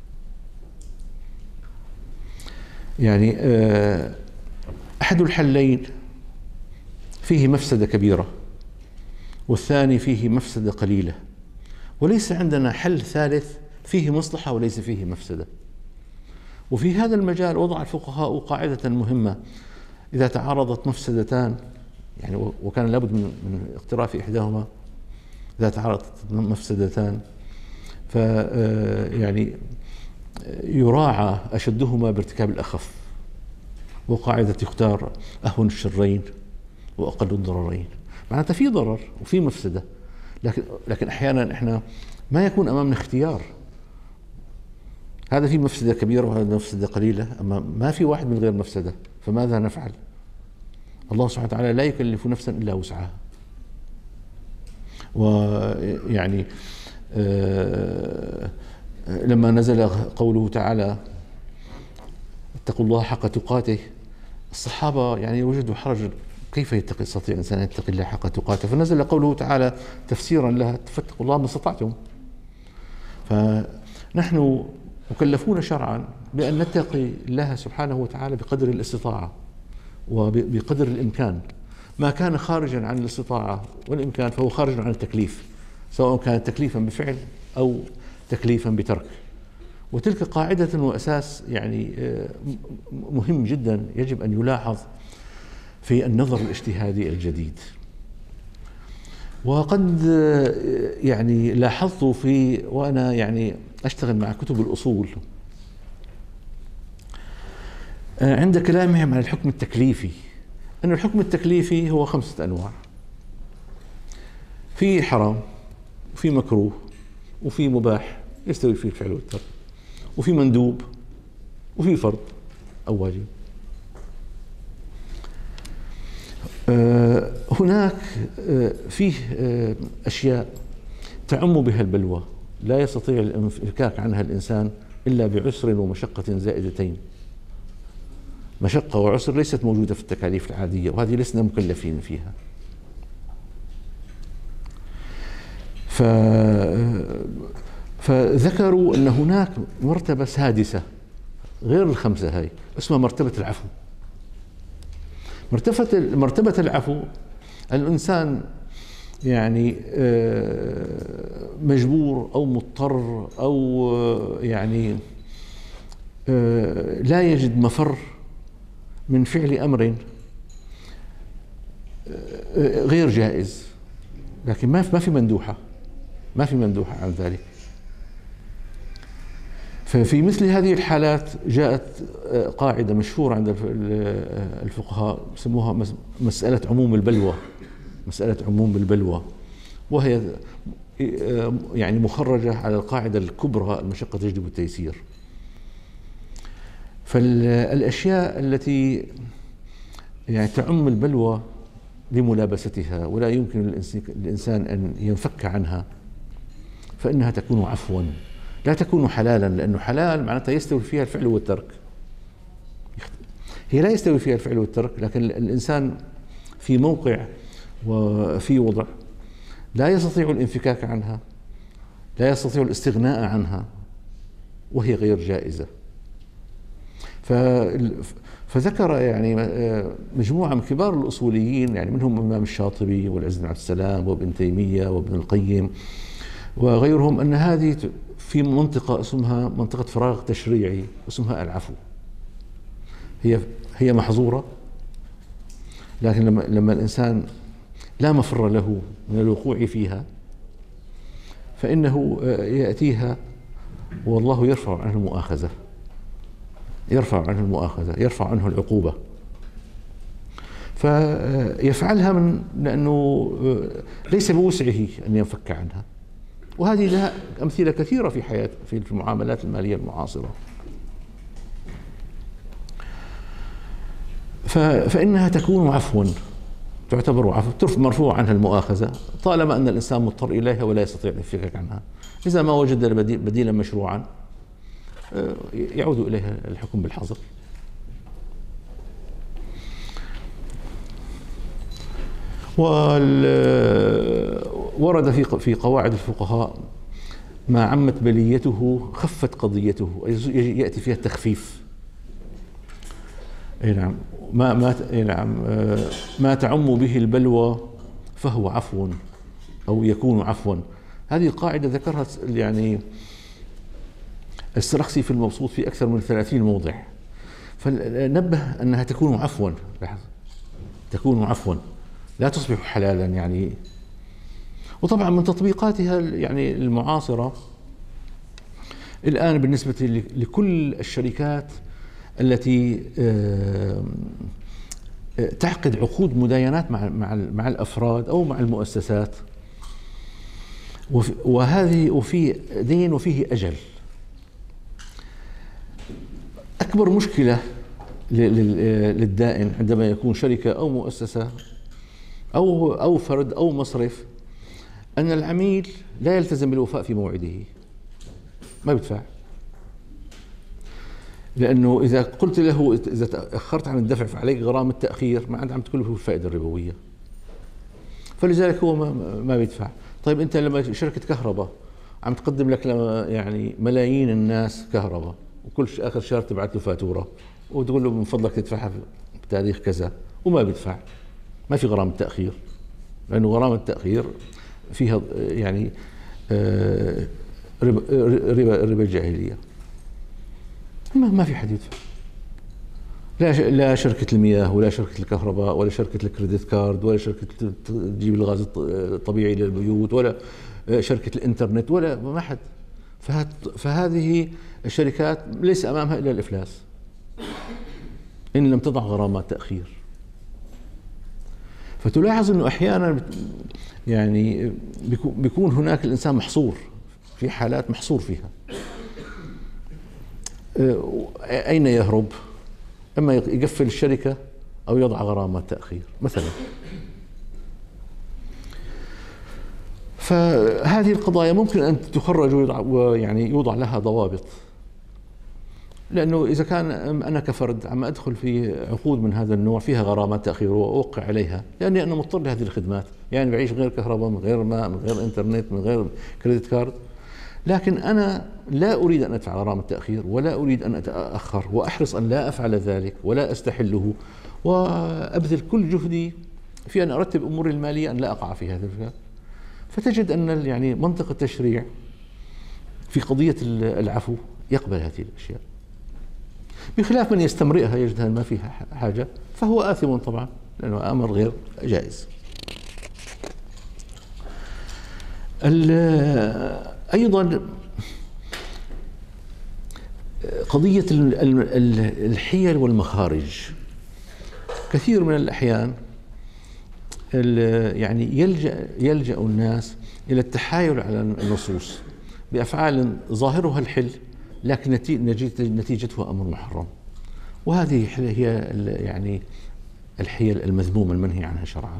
يعني أحد الحلين فيه مفسدة كبيرة والثاني فيه مفسدة قليلة، وليس عندنا حل ثالث فيه مصلحة وليس فيه مفسدة. وفي هذا المجال وضع الفقهاء قاعدة مهمة: إذا تعارضت مفسدتان، يعني وكان لابد من اقتراف إحداهما، إذا تعارضت مفسدتان ف يعني يراعى أشدهما بارتكاب الأخف، وقاعدة يختار أهون الشرين وأقل الضررين. معناتها في ضرر وفي مفسدة، لكن لكن أحيانا إحنا ما يكون أمامنا اختيار. هذا في مفسدة كبيرة وهذا مفسدة قليلة، أما ما في واحد من غير مفسدة، فماذا نفعل؟ الله سبحانه وتعالى لا يكلف نفسا إلا وسعها. ويعني لما نزل قوله تعالى اتقوا الله حق تقاته. الصحابة يعني وجدوا حرج، كيف يتقي يستطيع الإنسان أن يتقي الله حق تقاته؟ فنزل قوله تعالى تفسيرا لها فاتقوا الله ما استطعتم. فنحن مكلفون شرعا بأن نتقي الله سبحانه وتعالى بقدر الاستطاعة وبقدر الإمكان. ما كان خارجا عن الاستطاعة والإمكان فهو خارج عن التكليف، سواء كان تكليفا بفعل أو تكليفا بترك. وتلك قاعدة وأساس يعني مهم جدا يجب أن يلاحظ في النظر الاجتهادي الجديد. وقد يعني لاحظت في وأنا يعني أشتغل مع كتب الأصول عند كلامهم عن الحكم التكليفي أن الحكم التكليفي هو خمسة أنواع: في حرام، وفي مكروه، وفي مباح يستوي فيه الفعل والترك، وفي مندوب، وفي فرض أو واجب. هناك فيه أشياء تعم بها البلوى لا يستطيع الانفكاك عنها الإنسان إلا بعسر ومشقة زائدتين. مشقة وعسر ليست موجودة في التكاليف العادية، وهذه لسنا مكلفين فيها. ف... فذكروا أن هناك مرتبة سادسة غير الخمسة هاي اسمها مرتبة العفو. مرتبة مرتبة العفو الإنسان يعني مجبور أو مضطر أو يعني لا يجد مفر من فعل أمر غير جائز، لكن ما ما في مندوحة ما في مندوحة عن ذلك. ففي مثل هذه الحالات جاءت قاعدة مشهورة عند الفقهاء يسموها مسألة عموم البلوى. مسألة عموم البلوى، وهي يعني مخرجة على القاعدة الكبرى المشقة تجلب التيسير. فالأشياء التي يعني تعم البلوى لملابستها ولا يمكن للإنسان أن ينفك عنها فإنها تكون عفوا، لا تكون حلالا، لأنه حلال معناتها يستوي فيها الفعل والترك. هي لا يستوي فيها الفعل والترك، لكن الإنسان في موقع وفي وضع لا يستطيع الانفكاك عنها، لا يستطيع الاستغناء عنها، وهي غير جائزة. فذكر يعني مجموعة من كبار الأصوليين، يعني منهم الإمام الشاطبي والعز بن عبد السلام وابن تيمية وابن القيم وغيرهم، أن هذه في منطقة اسمها منطقة فراغ تشريعي اسمها العفو. هي هي محظورة، لكن لما لما الإنسان لا مفر له من الوقوع فيها فإنه يأتيها والله يرفع عنه المؤاخذة، يرفع عنه المؤاخذة، يرفع عنه العقوبة. فيفعلها من لأنه ليس بوسعه أن ينفك عنها. وهذه لها أمثلة كثيرة في حياة في المعاملات المالية المعاصرة. فإنها تكون عفوا، تعتبر عفوا، مرفوع عنها المؤاخذة طالما أن الإنسان مضطر إليها ولا يستطيع الانفكاك عنها. إذا ما وجد بديلا مشروعا يعود إليها الحكم بالحظر. ورد في في قواعد الفقهاء ما عمت بليته خفت قضيته، يأتي فيها التخفيف. اي نعم، ما ما اي نعم ما تعم به البلوى فهو عفو او يكون عفوا. هذه القاعدة ذكرها يعني السرخسي في المبسوط في أكثر من ثلاثين موضع، فنبه أنها تكون عفوا، تكون عفوا لا تصبح حلالا يعني. وطبعا من تطبيقاتها يعني المعاصرة الآن بالنسبة لكل الشركات التي تعقد عقود مداينات مع مع مع الأفراد أو مع المؤسسات، وهذه وفي دين وفيه أجل. أكبر مشكلة للدائن عندما يكون شركة أو مؤسسة أو أو فرد أو مصرف أن العميل لا يلتزم بالوفاء في موعده، ما بيدفع. لأنه إذا قلت له إذا تأخرت عن الدفع فعليك غرامة تأخير، ما عاد عم تكلفه الفائدة الربوية، فلذلك هو ما, ما بيدفع. طيب أنت لما شركة كهرباء عم تقدم لك يعني ملايين الناس كهرباء، وكل آخر شهر تبعت له فاتورة وتقول له من فضلك تدفعها بتاريخ كذا وما بيدفع، ما في غرامة تأخير، لأنه غرامة التأخير فيها يعني ربا ربا ربا الجاهلية، ما ما في حد يدفع، لا لا شركة المياه ولا شركة الكهرباء ولا شركة الكريدت كارد ولا شركة تجيب الغاز الطبيعي للبيوت ولا شركة الإنترنت ولا ما حد. فهذه الشركات ليس أمامها إلا الإفلاس إن لم تضع غرامات تأخير. فتلاحظ أنه أحيانا يعني بيكون هناك الإنسان محصور في حالات محصور فيها، أين يهرب؟ إما يقفل الشركة أو يضع غرامات تأخير مثلا. فهذه القضايا ممكن أن تخرج ويعني يوضع لها ضوابط، لأنه إذا كان أنا كفرد عم أدخل في عقود من هذا النوع فيها غرامات تأخير وأوقع عليها لأني أنا مضطر لهذه الخدمات، يعني بعيش غير كهرباء من غير ماء من غير إنترنت من غير كريدت كارد، لكن أنا لا أريد أن أدفع غرامة تأخير ولا أريد أن أتأخر، وأحرص أن لا أفعل ذلك ولا أستحله، وأبذل كل جهدي في أن أرتب أموري المالية أن لا أقع في هذا الفعل. فتجد أن يعني منطق التشريع في قضية العفو يقبل هذه الأشياء، بخلاف من يستمرئها يجدها ما فيها حاجة فهو آثم طبعا لأنه أمر غير جائز. أيضا قضية الحيل والمخارج، كثير من الأحيان يعني يلجأ يلجأ الناس إلى التحايل على النصوص بأفعال ظاهرها الحل لكن نتيجتها أمر محرم، وهذه هي يعني الحيل المذمومة المنهي عنها شرعا.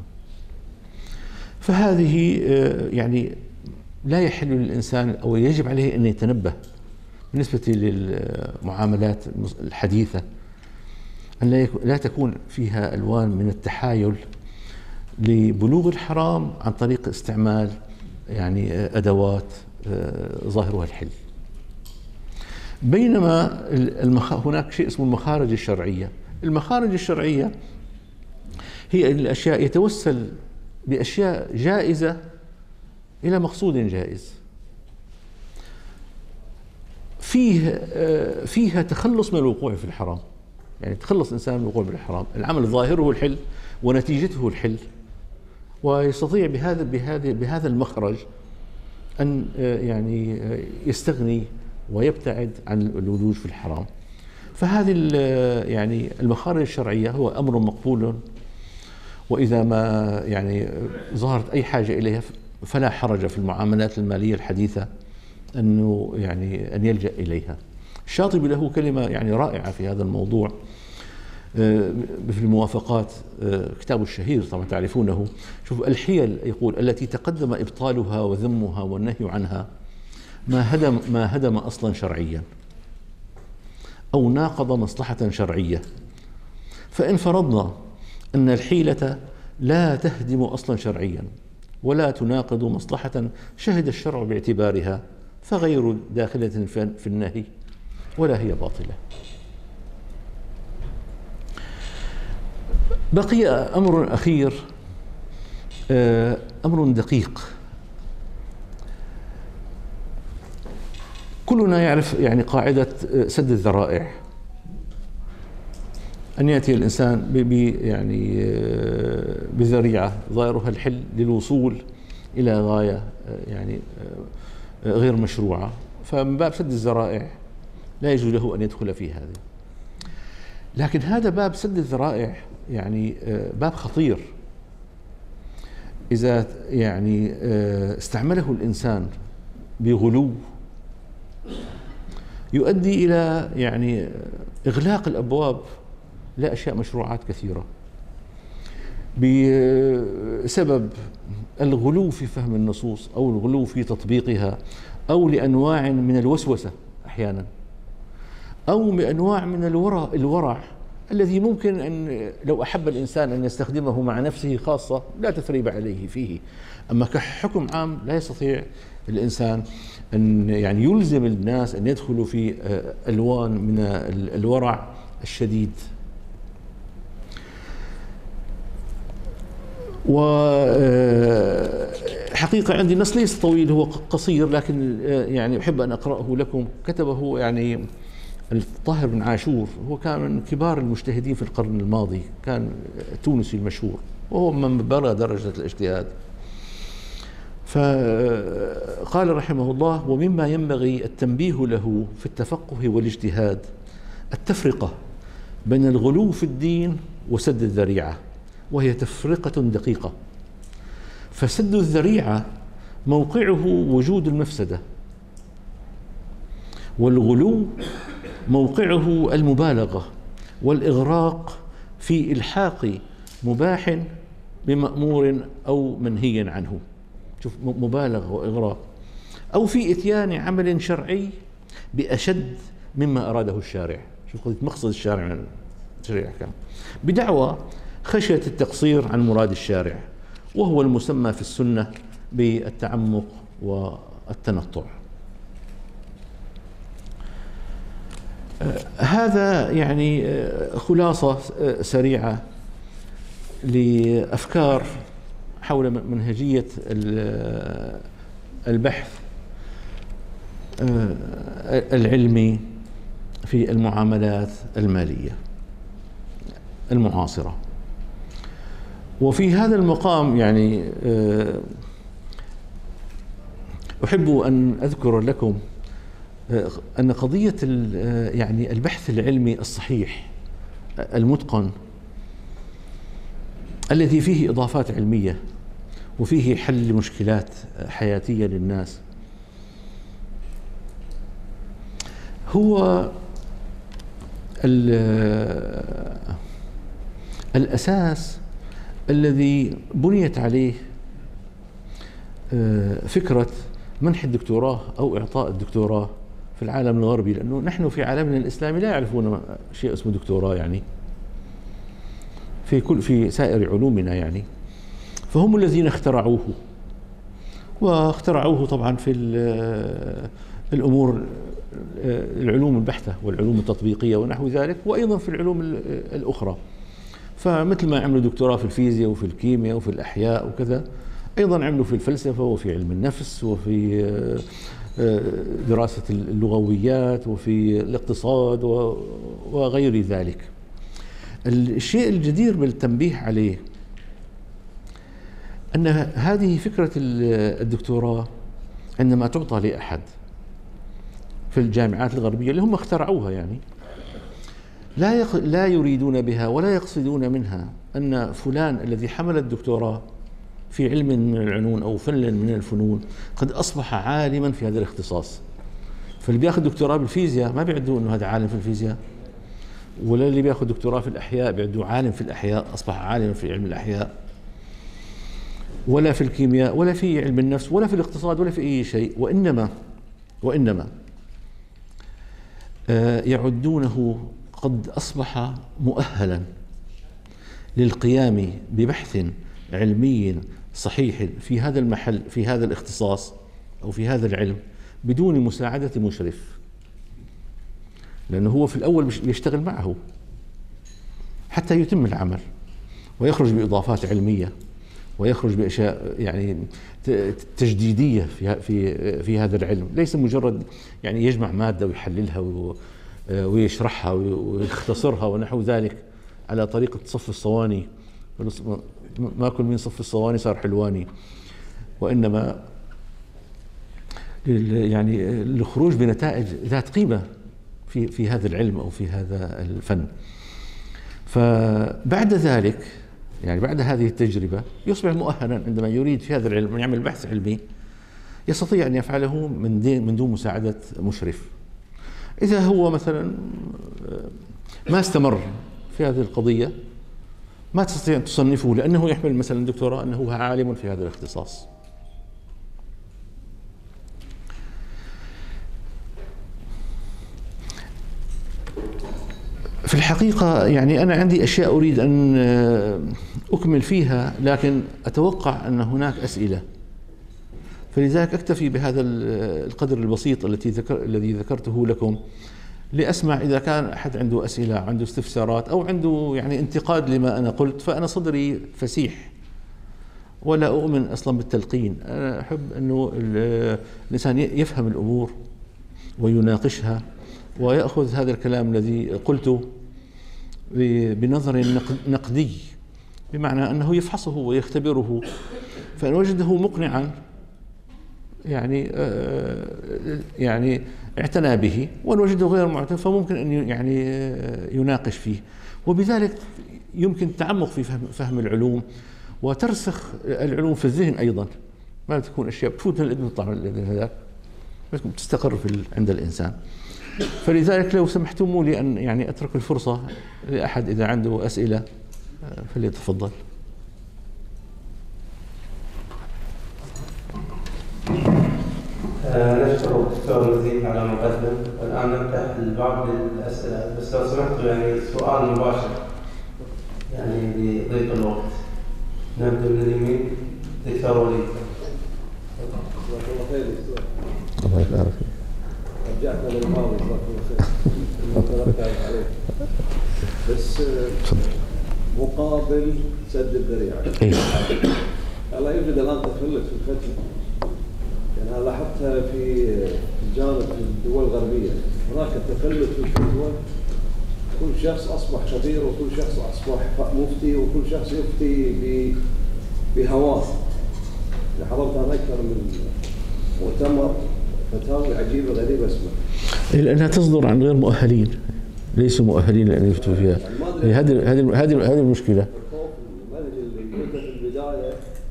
فهذه يعني لا يحل للإنسان أو يجب عليه أن يتنبه بالنسبة للمعاملات الحديثة أن لا تكون فيها ألوان من التحايل لبلوغ الحرام عن طريق استعمال يعني أدوات ظاهرها الحل. بينما المخ... هناك شيء اسمه المخارج الشرعية. المخارج الشرعية هي الأشياء يتوسل بأشياء جائزة إلى مقصود جائز، فيه فيها تخلص من الوقوع في الحرام، يعني تخلص إنسان من الوقوع في الحرام، العمل ظاهره الحل ونتيجته الحل، ويستطيع بهذا بهذا بهذا المخرج أن يعني يستغني ويبتعد عن الولوج في الحرام. فهذه يعني المخارج الشرعية هو أمر مقبول، وإذا ما يعني ظهرت أي حاجة إليها فلا حرج في المعاملات المالية الحديثة أنه يعني أن يلجأ إليها. الشاطبي له كلمة يعني رائعة في هذا الموضوع في الموافقات، كتابه الشهير طبعا تعرفونه. شوف الحيل يقول التي تقدم إبطالها وذمها والنهي عنها ما هدم ما هدم أصلا شرعيا أو ناقض مصلحة شرعية، فإن فرضنا أن الحيلة لا تهدم أصلا شرعيا ولا تناقض مصلحة شهد الشرع باعتبارها فغير داخلة في النهي ولا هي باطلة. بقي أمر أخير، أمر دقيق. كلنا يعرف يعني قاعدة سد الذرائع، أن يأتي الإنسان ب يعني بذريعة ظاهرها الحل للوصول إلى غاية يعني غير مشروعة، فمن باب سد الذرائع لا يجوز له أن يدخل في هذا. لكن هذا باب سد الذرائع يعني باب خطير إذا يعني استعمله الإنسان بغلو يؤدي إلى يعني إغلاق الأبواب لأشياء مشروعات كثيرة بسبب الغلو في فهم النصوص أو الغلو في تطبيقها أو لأنواع من الوسوسة أحيانا أو بأنواع من الورع الورع الذي ممكن أن لو أحب الإنسان أن يستخدمه مع نفسه خاصة لا تثريب عليه فيه، أما كحكم عام لا يستطيع الإنسان أن يعني يلزم الناس أن يدخلوا في ألوان من الورع الشديد. وحقيقة عندي نص ليس طويل، هو قصير، لكن يعني أحب أن أقرأه لكم. كتبه يعني الطاهر بن عاشور، هو كان من كبار المجتهدين في القرن الماضي، كان تونسي المشهور، وهو من بلغ درجة الاجتهاد. فقال رحمه الله: ومما ينبغي التنبيه له في التفقه والاجتهاد التفرقة بين الغلو في الدين وسد الذريعة، وهي تفرقة دقيقة. فسد الذريعة موقعه وجود المفسدة، والغلو موقعه المبالغة والإغراق في إلحاق مباح بمأمور أو منهي عنه. شوف، مبالغة وإغراق، أو في إتيان عمل شرعي بأشد مما أراده الشارع. شوف قضية مقصد الشارع من الشريعة كان بدعوى خشية التقصير عن مراد الشارع، وهو المسمى في السنة بالتعمق والتنطع. هذا يعني خلاصة سريعة لأفكار حول منهجية البحث العلمي في المعاملات المالية المعاصرة. وفي هذا المقام يعني أحب أن أذكر لكم أن قضية يعني البحث العلمي الصحيح المتقن الذي فيه إضافات علمية وفيه حل مشكلات حياتية للناس هو الأساس الذي بنيت عليه فكرة منح الدكتوراه أو إعطاء الدكتوراه في العالم الغربي، لأنه نحن في عالمنا الإسلامي لا يعرفون شيء اسمه دكتوراه يعني في كل في سائر علومنا يعني. فهم الذين اخترعوه، واخترعوه طبعا في الأمور العلوم البحتة والعلوم التطبيقية ونحو ذلك، وأيضا في العلوم الأخرى. فمثل ما عملوا دكتوراه في الفيزياء وفي الكيمياء وفي الأحياء وكذا، أيضا عملوا في الفلسفة وفي علم النفس وفي دراسة اللغويات وفي الاقتصاد وغير ذلك. الشيء الجدير بالتنبيه عليه أن هذه فكرة الدكتوراه عندما تعطى لأحد في الجامعات الغربية اللي هم اخترعوها يعني، لا يق... لا يريدون بها ولا يقصدون منها أن فلان الذي حمل الدكتوراه في علم من العلوم أو فن من الفنون قد أصبح عالما في هذا الاختصاص. فاللي بياخذ دكتوراه بالفيزياء ما بيعدوا أنه هذا عالم في الفيزياء، ولا اللي بياخذ دكتوراه في الأحياء بيعدوا عالم في الأحياء، أصبح عالما في علم الأحياء، ولا في الكيمياء ولا في علم النفس ولا في الاقتصاد ولا في أي شيء. وإنما وإنما يعدونه قد أصبح مؤهلا للقيام ببحث علمي صحيح في هذا المحل في هذا الاختصاص أو في هذا العلم بدون مساعدة مشرف، لأنه هو في الأول يشتغل معه حتى يتم العمل ويخرج بإضافات علمية ويخرج بأشياء يعني تجديدية في في في هذا العلم، ليس مجرد يعني يجمع مادة ويحللها ويشرحها ويختصرها ونحو ذلك على طريقة صف الصواني، ما كل من صف الصواني صار حلواني. وإنما يعني الخروج بنتائج ذات قيمة في في هذا العلم أو في هذا الفن. فبعد ذلك يعني بعد هذه التجربة يصبح مؤهلا عندما يريد في هذا العلم أن يعمل بحث علمي يستطيع أن يفعله من من دون مساعدة مشرف. إذا هو مثلا ما استمر في هذه القضية ما تستطيع أن تصنفه لأنه يحمل مثلا دكتوراه أنه عالم في هذا الاختصاص. الحقيقة يعني أنا عندي أشياء أريد أن أكمل فيها، لكن أتوقع أن هناك أسئلة، فلذلك أكتفي بهذا القدر البسيط التي ذكر الذي ذكرته لكم، لأسمع إذا كان أحد عنده أسئلة، عنده استفسارات، أو عنده يعني انتقاد لما أنا قلت. فأنا صدري فسيح ولا أؤمن أصلا بالتلقين. أنا أحب أنه الإنسان يفهم الأمور ويناقشها ويأخذ هذا الكلام الذي قلته بنظر نقدي، بمعنى أنه يفحصه ويختبره، فإن وجده مقنعا يعني يعني اعتنى به، وإن وجده غير معتنى فممكن أن يعني يناقش فيه، وبذلك يمكن التعمق في فهم, فهم العلوم وترسخ العلوم في الذهن أيضا، ما تكون أشياء بتفوت من الإذن وتطلع من الإذن، هذاك تستقر في عند الإنسان. فلذلك لو سمحتم لي أن يعني أترك الفرصة لأحد إذا عنده أسئلة فليتفضل. نشكر الدكتور نزيه على مقدمة، والآن نفتح الباب للأسئلة، بس لو سمحتوا يعني سؤال مباشر يعني لضيق الوقت. نبدأ من اليمين، دكتور وليد. الله يبارك فيك. رجعنا للماضي، الله خير. بس مقابل سد الذريعة. الله يوجد الآن تفلت في الفتوى، يعني أنا لاحظتها في الجانب في الدول الغربية، هناك تفلت في الفتوى، كل شخص أصبح خبير وكل شخص أصبح مفتي وكل شخص يفتي بهواه. حضرت أنا أكثر من مؤتمر فتاوي عجيبة غريبة اسمها، لأنها تصدر عن غير مؤهلين، ليسوا مؤهلين لأن يفتوا فيها. هذه هذه هذه هذه المشكلة. الخوف المنهج اللي قلته في البداية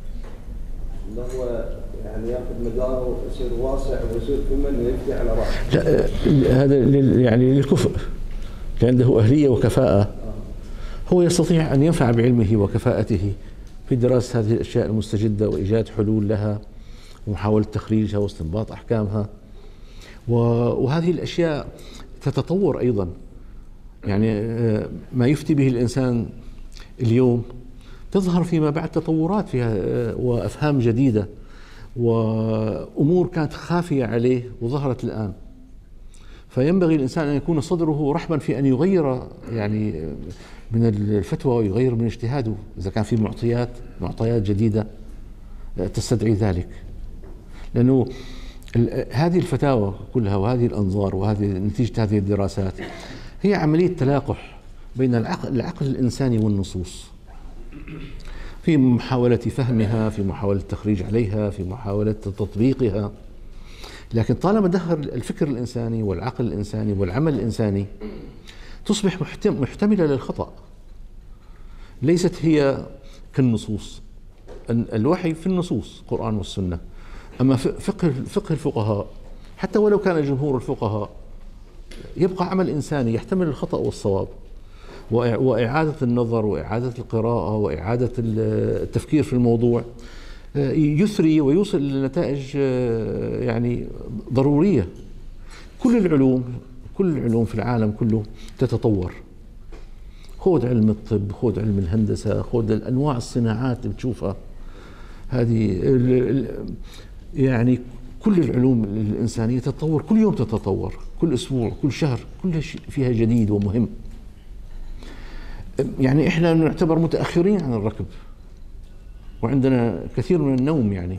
إنه هو يعني ياخذ مداره ويصير واسع ويصير كمان ويفتي على راسه. لا، هذا يعني للكفء اللي عنده أهلية وكفاءة، هو يستطيع أن ينفع بعلمه وكفاءته في دراسة هذه الأشياء المستجدة وإيجاد حلول لها ومحاولة تخريجها واستنباط أحكامها، وهذه الأشياء تتطور أيضا. يعني ما يفتي به الإنسان اليوم تظهر فيما بعد تطورات فيها وأفهام جديدة وأمور كانت خافية عليه وظهرت الآن. فينبغي الإنسان أن يكون صدره رحبا في أن يغير يعني من الفتوى ويغير من اجتهاده إذا كان في معطيات معطيات جديدة تستدعي ذلك، لأنه هذه الفتاوى كلها وهذه الأنظار وهذه نتيجة هذه الدراسات هي عملية تلاقح بين العقل, العقل الإنساني والنصوص، في محاولة فهمها، في محاولة التخريج عليها، في محاولة تطبيقها. لكن طالما دخل الفكر الإنساني والعقل الإنساني والعمل الإنساني تصبح محتملة للخطأ، ليست هي كالنصوص. الوحي في النصوص القرآن والسنة، أما فقه فقه الفقهاء حتى ولو كان جمهور الفقهاء يبقى عمل إنساني يحتمل الخطأ والصواب، وإعادة النظر وإعادة القراءة وإعادة التفكير في الموضوع يثري ويوصل لنتائج يعني ضرورية. كل العلوم كل العلوم في العالم كله تتطور. خذ علم الطب، خذ علم الهندسة، خذ أنواع الصناعات اللي بتشوفها هذه، يعني كل العلوم الإنسانية تتطور، كل يوم تتطور، كل أسبوع، كل شهر، كل شيء فيها جديد ومهم. يعني إحنا نعتبر متأخرين عن الركب وعندنا كثير من النوم يعني.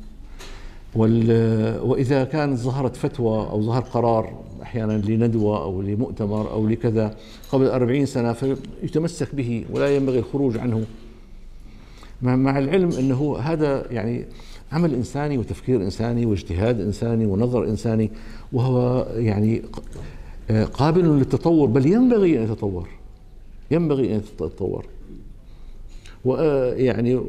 وإذا كانت ظهرت فتوى أو ظهر قرار أحيانا لندوة أو لمؤتمر أو لكذا قبل أربعين سنة فيتمسك به ولا ينبغي الخروج عنه، مع العلم أنه هذا يعني عمل إنساني وتفكير إنساني واجتهاد إنساني ونظر إنساني، وهو يعني قابل للتطور، بل ينبغي أن يتطور ينبغي أن يتطور. ويعني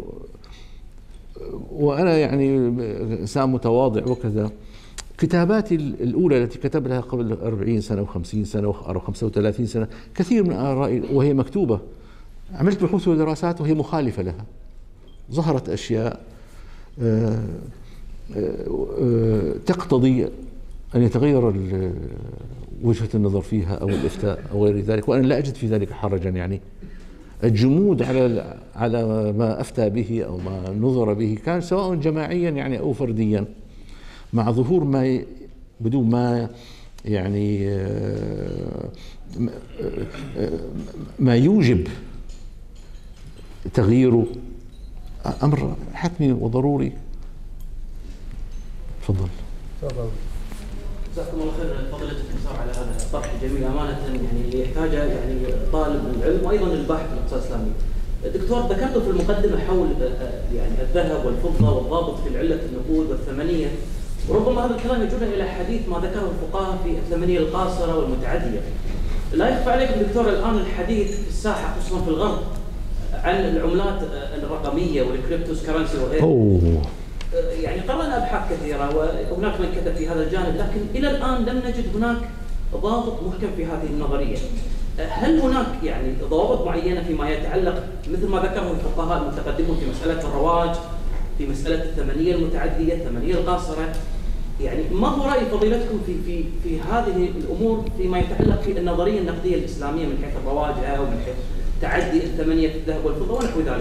وأنا يعني إنسان متواضع وكذا، كتاباتي الأولى التي كتب لها قبل أربعين سنة وخمسين سنة أو خمسة وثلاثين سنة كثير من آرائي وهي مكتوبة، عملت بحوث ودراسات وهي مخالفة لها، ظهرت أشياء تقتضي أن يتغير وجهة النظر فيها أو الإفتاء أو غير ذلك، وأنا لا أجد في ذلك حرجا. يعني الجمود على على ما أفتى به أو ما نظر به كان سواء جماعيا يعني أو فرديا، مع ظهور ما بدون ما يعني ما يوجب تغييره أمر حتمي وضروري. تفضل. تفضل. جزاكم الله خير فضيلة الدكتور على هذا الطرح الجميل أمانة، يعني اللي يحتاجه يعني طالب العلم وأيضا الباحث في الاقتصاد الإسلامي. الدكتور ذكرت في المقدمة حول يعني الذهب والفضة والضابط في العلة النقود والثمنية، وربما هذا الكلام يجرنا إلى حديث ما ذكره الفقهاء في الثمنية القاصرة والمتعدية. لا يخفى عليكم دكتور الآن الحديث في الساحة خصوصا في الغرب عن العملات الرقمية والكريبتوس كرنسي وغيره. يعني قرأنا أبحاث كثيرة وهناك من كتب في هذا الجانب، لكن إلى الآن لم نجد هناك ضابط محكم في هذه النظرية. هل هناك يعني ضوابط معينة فيما يتعلق مثل ما ذكره الفقهاء المتقدمون في مسألة الرواج، في مسألة الثمنية المتعدية، الثمنية القاصرة؟ يعني ما هو رأي فضيلتكم في في في هذه الأمور فيما يتعلق في النظرية النقدية الإسلامية من حيث الرواجها ومن حيث تعدي الثمنية في الذهب والفضة ونحو ذلك؟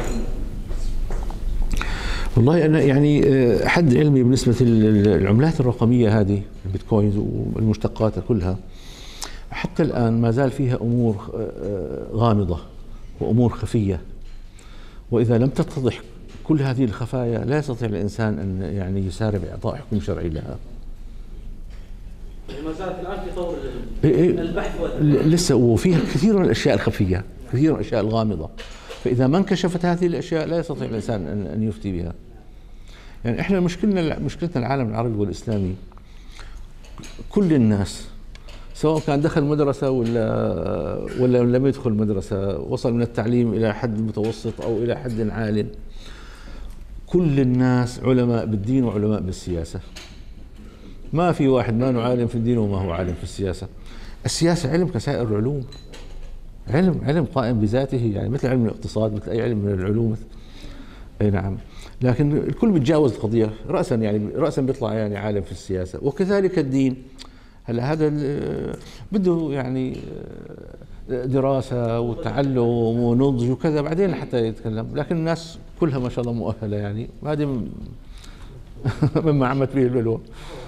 والله أنا يعني حد علمي بالنسبة للعملات الرقمية هذه البيتكوينز والمشتقات كلها حتى الآن ما زال فيها أمور غامضة وأمور خفية، وإذا لم تتضح كل هذه الخفايا لا يستطيع الإنسان أن يعني يسارع بإعطاء حكم شرعي لها. ما زالت الآن في طور البحث لسه، وفيها كثير من الأشياء الخفية، كثير من الأشياء الغامضة، فإذا ما انكشفت هذه الأشياء لا يستطيع الإنسان أن أن يفتي بها. يعني إحنا مشكلتنا مشكلتنا العالم العربي والإسلامي كل الناس سواء كان دخل مدرسة ولا ولا لم يدخل مدرسة، وصل من التعليم إلى حد متوسط أو إلى حد عال، كل الناس علماء بالدين وعلماء بالسياسة. ما في واحد ما هو عالم في الدين وما هو عالم في السياسة. السياسة علم كسائر العلوم، علم علم قائم بذاته، يعني مثل علم الاقتصاد، مثل أي علم من العلوم. أي نعم، لكن الكل بيتجاوز القضية رأسا، يعني رأسا بيطلع يعني عالم في السياسة. وكذلك الدين، هلا هذا بده يعني دراسة وتعلم ونضج وكذا بعدين حتى يتكلم، لكن الناس كلها ما شاء الله مؤهلة، يعني هذه مما عمت به البلوى.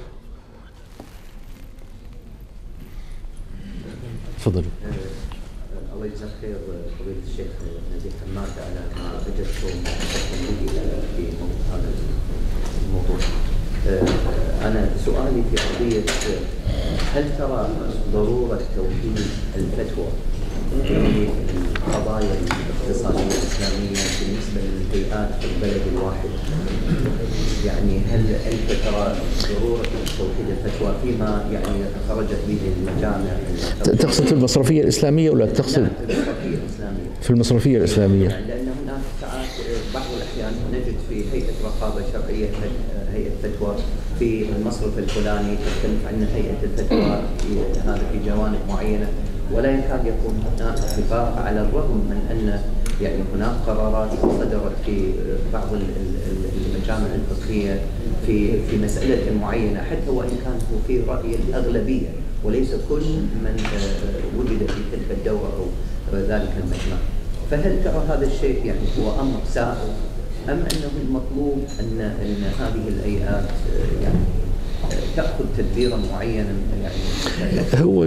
تفضلوا. الله يجزاك خير فضيلة الشيخ نزيه حماد على ما وجدتم به في هذا الموضوع. أنا سؤالي في قضية هل ترى ضرورة توحيد الفتوى في القضايا الاقتصادية الإسلامية بالنسبة للهيئات في البلد الواحد؟ يعني هل أنت ترى ضرورة توحيد الفتوى فيما يعني خرجت به المجامع؟ تقصد في المصرفية الإسلامية ولا تقصد؟ لا، في المصرفية الإسلامية. في المصرفية الإسلامية. يعني لأن هناك ساعات بعض الأحيان نجد في هيئة رقابة شرعية هيئة فتوى في المصرف الفلاني تختلف عن هيئة الفتوى في هذا في جوانب معينة، ولا يكاد يكون هناك اتفاق على الرغم من أن يعني هناك قرارات صدرت في بعض المجامع الفقهية في في مسألة معينة، حتى وإن كان هو في رأي الأغلبية وليس كل من وجد في تلك الدورة أو ذلك المجمع. فهل ترى هذا الشيء يعني هو أمر سائغ أم أنه المطلوب أن أن هذه الهيئات يعني تأخذ تدبيرا معينا؟ يعني هو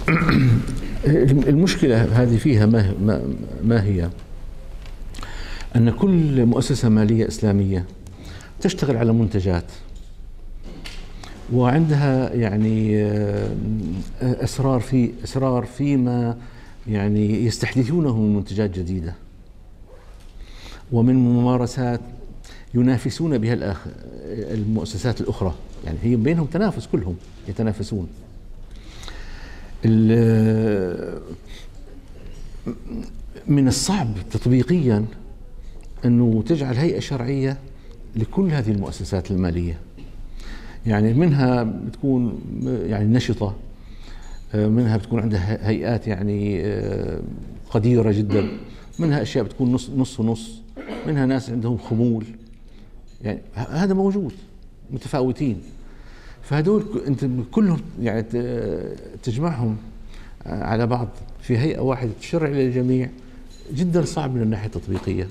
المشكلة هذه فيها ما, ما, ما هي أن كل مؤسسة مالية إسلامية تشتغل على منتجات وعندها يعني أسرار في أسرار فيما يعني يستحدثونه من منتجات جديدة ومن ممارسات ينافسون بها المؤسسات الأخرى، يعني هي بينهم تنافس، كلهم يتنافسون. من الصعب تطبيقيا أنه تجعل هيئة شرعية لكل هذه المؤسسات المالية، يعني منها بتكون يعني نشطة، منها بتكون عندها هيئات يعني قديرة جدا، منها أشياء بتكون نص نص ونص، منها ناس عندهم خمول، يعني هذا موجود، متفاوتين. فهدول انت كلهم يعني تجمعهم على بعض في هيئه واحده تشرع للجميع جدا صعب من الناحيه التطبيقيه.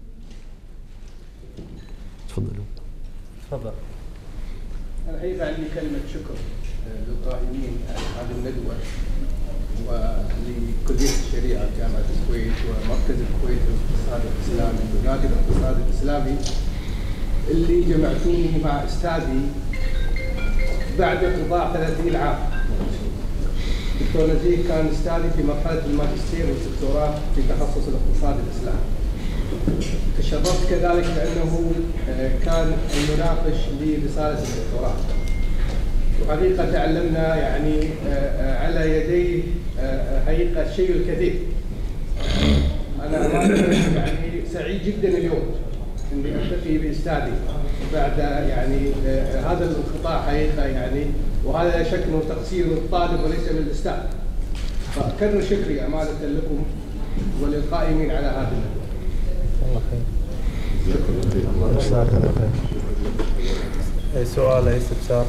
تفضلوا. تفضل. أنا أيضا عندي كلمة شكر للقائمين على هذه الندوة ولكلية الشريعة جامعة الكويت ومركز الكويت للاقتصاد الإسلامي ونادي الاقتصاد الإسلامي اللي جمعتوني مع أستاذي بعد قضاء ثلاثين عام. دكتور نزيه كان أستاذي في مرحلة الماجستير والدكتوراه في تخصص الاقتصاد الإسلامي. تشرفت كذلك بأنه كان المناقش لرسالة الدكتوراه. وحقيقة تعلمنا يعني على يديه حقيقة الشيء الكثير. أنا يعني سعيد جدا اليوم إني ألتقي بأستاذي بعد يعني هذا الانقطاع حقيقة يعني، وهذا لا شك أنه تقصير من الطالب وليس من الأستاذ. فأكرر شكري أمانة لكم وللقائمين على هذا الندوة. الله خير. شكرا. جزاك الله خير. أي سؤال أي استفسار؟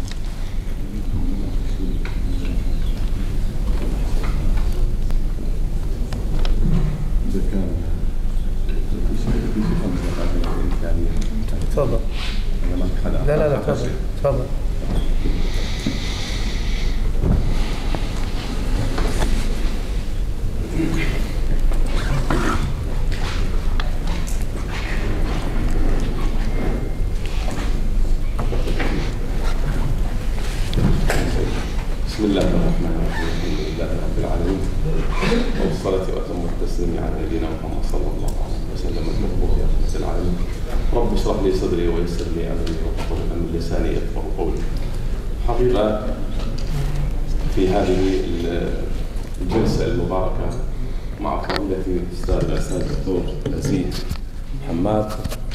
تفضل. لا لا لا تفضل تفضل. بسم الله الرحمن الرحيم. الحمد لله رب العالمين والصلاة وأتم التسليم على نبينا محمد صلى الله عليه وسلم المبعوث رحمة العالمين. رب اشرح لي صدري ويسر لي أمري واحلل من لساني يفقهوا قولي. حقيقة في هذه الجلسة المباركة مع فضيلتي الأستاذ الأستاذ الدكتور نزيه حماد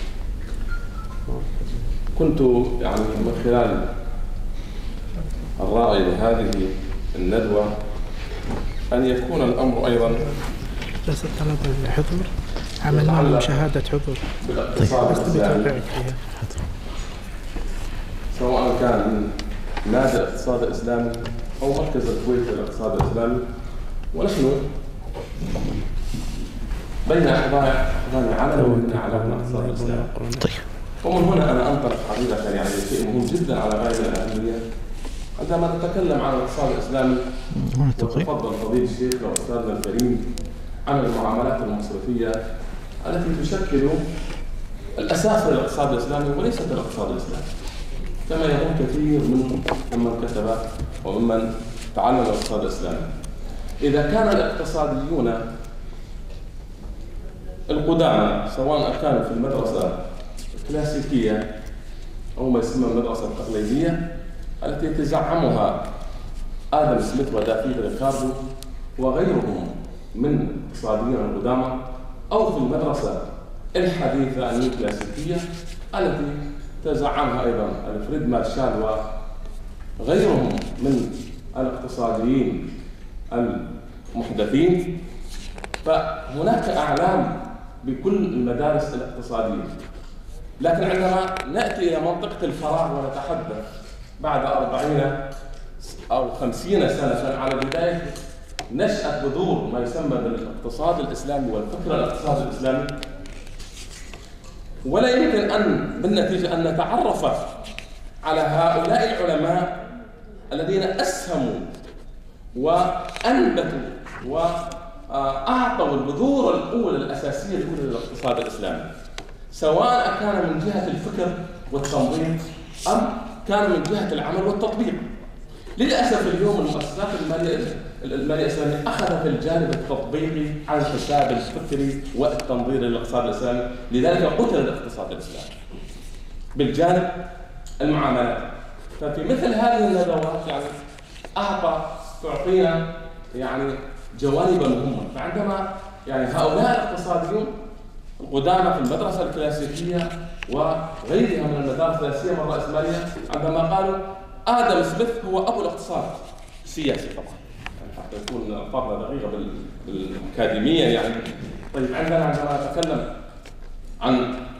كنت يعني من خلال الراعي لهذه الندوة أن يكون الأمر أيضا جلسة طلب الحضور عملنا لهم شهادة حضور. بالاقتصاد الإسلامي سواء كان من نادي الاقتصاد الإسلامي أو مركز الكويت للاقتصاد الإسلامي، ونحن بين أحضان عمل من أعلام الاقتصاد الإسلامي. ومن هنا أنا أنطلق حقيقة يعني شيء مهم جدا على غاية الأهمية عندما نتكلم عن الاقتصاد الإسلامي. وتفضل فضيلة الشيخ وأستاذنا الكريم عن المعاملات المصرفية التي تشكل الأساس للاقتصاد الإسلامي وليست الاقتصاد الإسلامي، كما يقول كثير من ممن كتب وممن تعلم الاقتصاد الإسلامي. إذا كان الاقتصاديون القدامى سواء كانوا في المدرسة الكلاسيكية أو ما يسمى المدرسة التقليدية التي يتزعمها آدم سميث ودافيد ريكاردو وغيرهم من الاقتصاديين القدامى، أو في المدرسة الحديثة الكلاسيكية التي تزعمها أيضا الفريد مارشال وغيرهم من الاقتصاديين المحدثين، فهناك أعلام بكل المدارس الاقتصادية. لكن عندما نأتي إلى منطقة الفراغ ونتحدث بعد أربعين أو خمسين سنة على بداية نشأة بذور ما يسمى بالاقتصاد الإسلامي والفكر الاقتصادي الإسلامي، ولا يمكن أن بالنتيجة أن نتعرف على هؤلاء العلماء الذين أسهموا وأنبتوا وأعطوا البذور الأولى الأساسية للاقتصاد الإسلامي، سواء كان من جهة الفكر والتنظيم أم كان من جهة العمل والتطبيق. للأسف اليوم المؤسسات المالية المالية الإسلامية أخذت الجانب التطبيقي عن حساب الفكري والتنظير للاقتصاد الإسلامي، لذلك قتل الاقتصاد الإسلامي بالجانب المعاملات. ففي مثل هذه الندوات يعني أعطى تعطينا يعني جوانب مهمة. فعندما يعني هؤلاء الاقتصاديون القدامى في المدرسة الكلاسيكية وغيرها من المدارس السياسية والرأسمالية عندما قالوا آدم سميث هو أبو الاقتصاد السياسي، طبعا يعني حتى يكون فرضا دقيقة بالأكاديمية يعني. طيب عندنا عندما نتكلم عن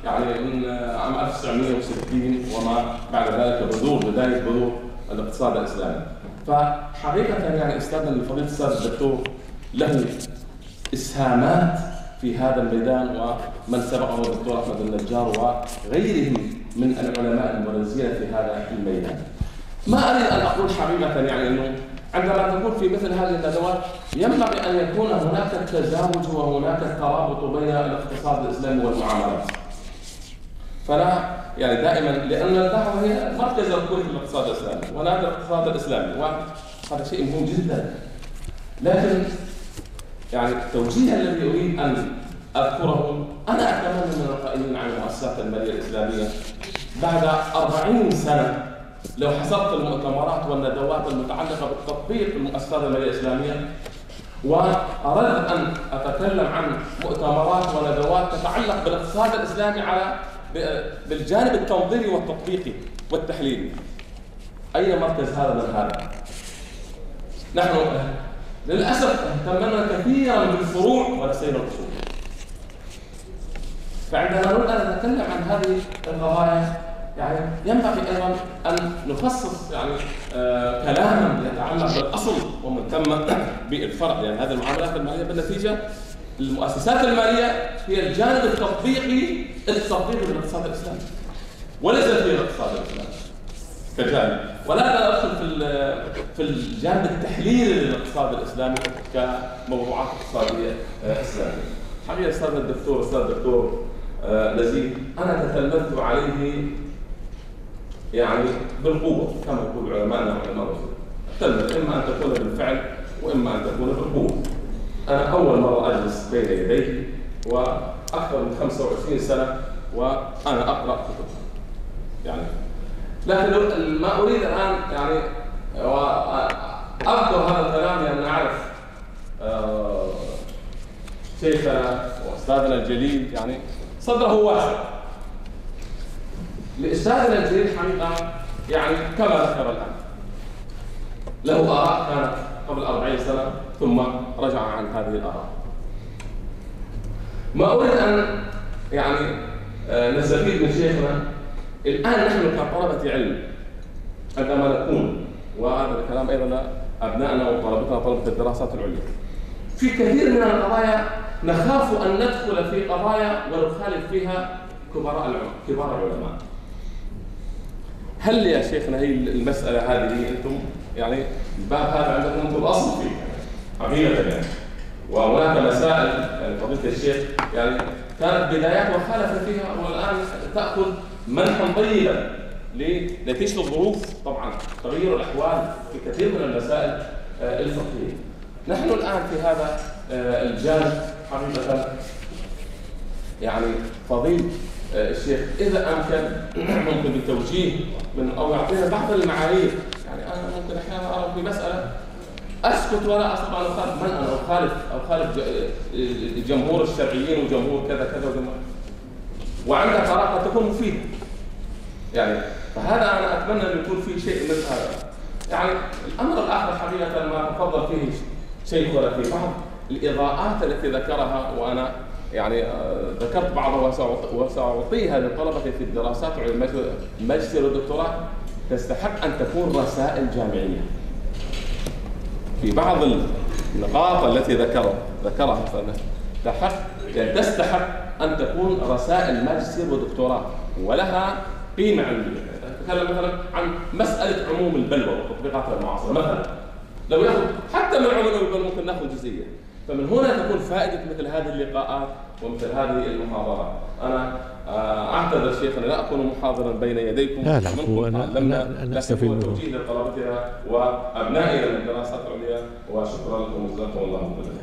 يعني من عام ألف وتسعمئة وستين وما بعد ذلك بذور بدايه بذور الاقتصاد الاسلامي. فحقيقه يعني استاذنا الفضيل الاستاذ الدكتور له اسهامات في هذا الميدان، ومن سبقه الدكتور احمد النجار وغيرهم من العلماء المبرزين في هذا الميدان. ما اريد ان اقول حقيقه يعني انه عندما تكون في مثل هذه الندوات ينبغي ان يكون هناك تزاوج وهناك ترابط بين الاقتصاد الاسلامي والمعاملات. فلا يعني دائما لان الدعوه هي مركز الكل في الاقتصاد الاسلامي ونادي الاقتصاد الاسلامي، وهذا شيء مهم جدا. لكن يعني التوجيه الذي اريد ان اذكره، انا اتمنى من القائمين على المؤسسات الماليه الاسلاميه بعد أربعين سنه لو حسبت المؤتمرات والندوات المتعلقه بالتطبيق المؤسسات الماليه الاسلاميه، واردت ان اتكلم عن مؤتمرات وندوات تتعلق بالاقتصاد الاسلامي على بالجانب التنظيري والتطبيقي والتحليلي، اين مركز هذا من هذا؟ نحن للاسف اهتمنا كثيرا بالفروع ونسينا الاصول. فعندما نريد ان نتكلم عن هذه القضايا يعني ينبغي ايضا ان نخصص يعني آه كلاما يتعلق بالاصل ومن ثم بالفرع، لان يعني هذه المعاملات الماليه بالنتيجه المؤسسات الماليه هي الجانب التطبيقي التطبيقي للاقتصاد الاسلامي وليس في الاقتصاد الاسلامي كجانب، ولا ندخل في في الجانب التحليلي للاقتصاد الاسلامي كموضوعات اقتصاديه اسلاميه. حقيقه استاذ الدكتور استاذ الدكتور نزيه انا تكلمت عليه يعني بالقوه كما يقول علماءنا وعلماء الرسول، اما ان تكون بالفعل واما ان تكون بالقوه. انا اول مره اجلس بين يديه واكثر من خمسة وعشرين سنه وانا اقرا كتب يعني، لكن ما اريد الان يعني اذكر هذا الكلام لان اعرف آه شيخنا واستاذنا الجليل يعني صدره واسع. لاستاذنا الجليل حقيقه يعني كما ذكر الان له اراء كانت قبل أربعين سنه ثم رجع عن هذه الاراء. ما اريد ان يعني نستفيد من شيخنا الان نحن كطلبه علم عندما نكون، وهذا الكلام ايضا ابنائنا وطلبتنا طلبه الدراسات العليا، في كثير من القضايا نخاف ان ندخل في قضايا ونخالف فيها كبراء العلماء كبار العلماء. هل يا شيخنا هي المساله هذه انتم يعني الباب هذا عندكم انتم الاصل فيه حقيقه يعني، وهناك مسائل يعني فضيله الشيخ يعني كانت بدايات وخالف فيها والان تاخذ منحا طيبا لنتيجه الظروف طبعا تغير الاحوال في كثير من المسائل الفقهيه. نحن الان في هذا الجانب حقيقه يعني فضيل الشيخ اذا امكن ممكن بالتوجيه من او يعطينا بعض المعايير، يعني انا ممكن احيانا ارى في مساله اسكت ولا استطيع ان اخالف من انا اخالف او خالف جمهور الشرعيين وجمهور كذا كذا وجمهور وعندها طريقه تكون مفيده. يعني فهذا انا اتمنى ان يكون في شيء من هذا. يعني الامر الاخر حقيقه ما تفضل فيه شيخنا في بعض الاضاءات التي ذكرها، وانا يعني ذكرت بعضها وساعطيها للطلبه في الدراسات وعلى الماجستير والدكتوراه، تستحق ان تكون رسائل جامعيه. في بعض النقاط التي ذكرها ذكرها تستحق يعني تستحق ان تكون رسائل ماجستير ودكتوراه ولها قيمه علميه. نتكلم مثلا عن مساله عموم البلوى وتطبيقاتها المعاصره مثلا، لو ياخذ حتى من عموم البلوى ممكن ناخذ جزئيه. فمن هنا تكون فائده مثل هذه اللقاءات ومثل هذه المحاضرات. انا اعتذر شيخنا لا اكون محاضرا بين يديكم، لا لا هو انا لكن هو توجيه لطلبتنا وابنائنا من الدراسات العليا، وشكرا لكم وجزاكم الله خيرا.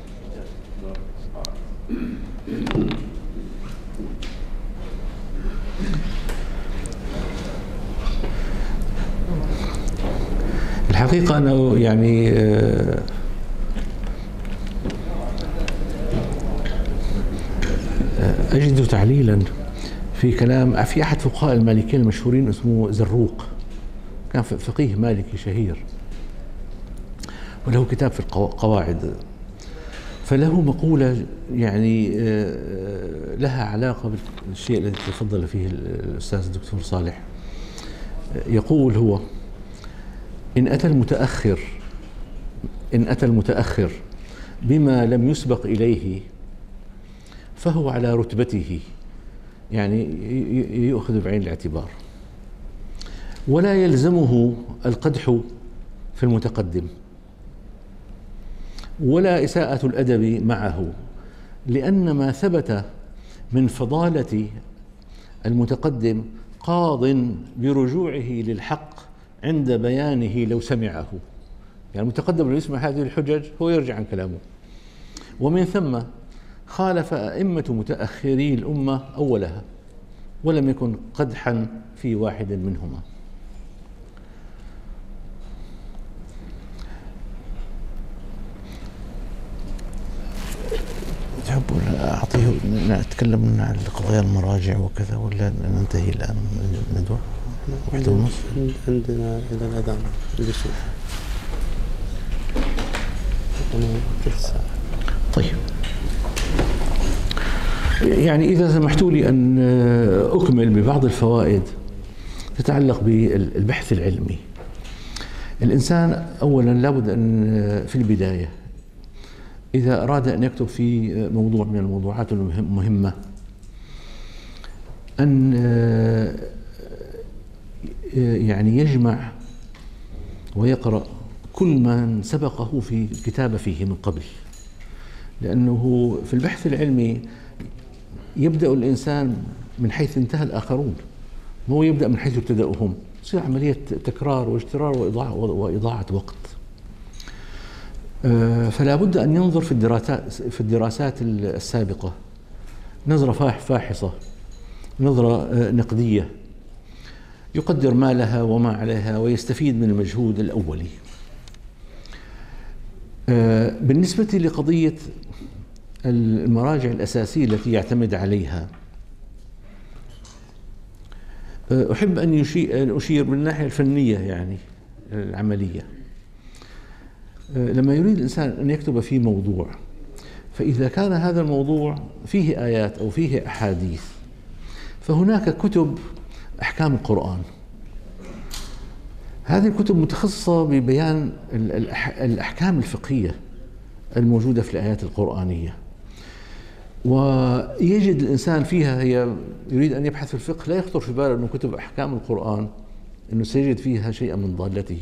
الحقيقة أنه يعني أجد تعليلا في كلام في أحد فقهاء المالكيين المشهورين اسمه زروق، كان فقيه مالكي شهير وله كتاب في القواعد، فله مقولة يعني لها علاقة بالشيء الذي تفضل فيه الأستاذ الدكتور صالح. يقول هو: إن أتى المتأخر إن أتى المتأخر بما لم يسبق إليه فهو على رتبته، يعني يؤخذ بعين الاعتبار، ولا يلزمه القدح في المتقدم ولا إساءة الأدب معه، لأن ما ثبت من فضالة المتقدم قاض برجوعه للحق عند بيانه لو سمعه. يعني المتقدم لو يسمع هذه الحجج هو يرجع عن كلامه. ومن ثم خالف أئمة متأخري الأمة أولها ولم يكن قدحا في واحد منهما. تحبوا أعطيه نتكلم عن قضايا المراجع وكذا ولا ننتهي الآن من الندوة؟ واحدة ونص عندنا إلى الأذان للشيخ. طيب، يعني إذا سمحتوا لي أن أكمل ببعض الفوائد تتعلق بالبحث العلمي. الإنسان أولا لابد أن في البداية إذا أراد أن يكتب في موضوع من الموضوعات المهمة أن يعني يجمع ويقرأ كل من سبقه في الكتابة فيه من قبل، لأنه في البحث العلمي يبدأ الإنسان من حيث انتهى الآخرون، مو يبدأ من حيث ابتدأوا هم، تصير عملية تكرار واجترار وإضاعة, وإضاعة وقت. فلا بد أن ينظر في الدراسات في الدراسات السابقة نظرة فاحصة، نظرة نقدية، يقدر ما لها وما عليها ويستفيد من المجهود الأولي. بالنسبة لقضية المراجع الأساسية التي يعتمد عليها، أحب أن أشير من الناحية الفنية يعني العملية. لما يريد الإنسان أن يكتب في موضوع، فإذا كان هذا الموضوع فيه آيات أو فيه أحاديث، فهناك كتب أحكام القرآن. هذه الكتب متخصصة ببيان الأحكام الفقهية الموجودة في الآيات القرآنية، ويجد الإنسان فيها، هي يريد أن يبحث في الفقه لا يخطر في باله أنه كتب أحكام القرآن أنه سيجد فيها شيئا من ضالته.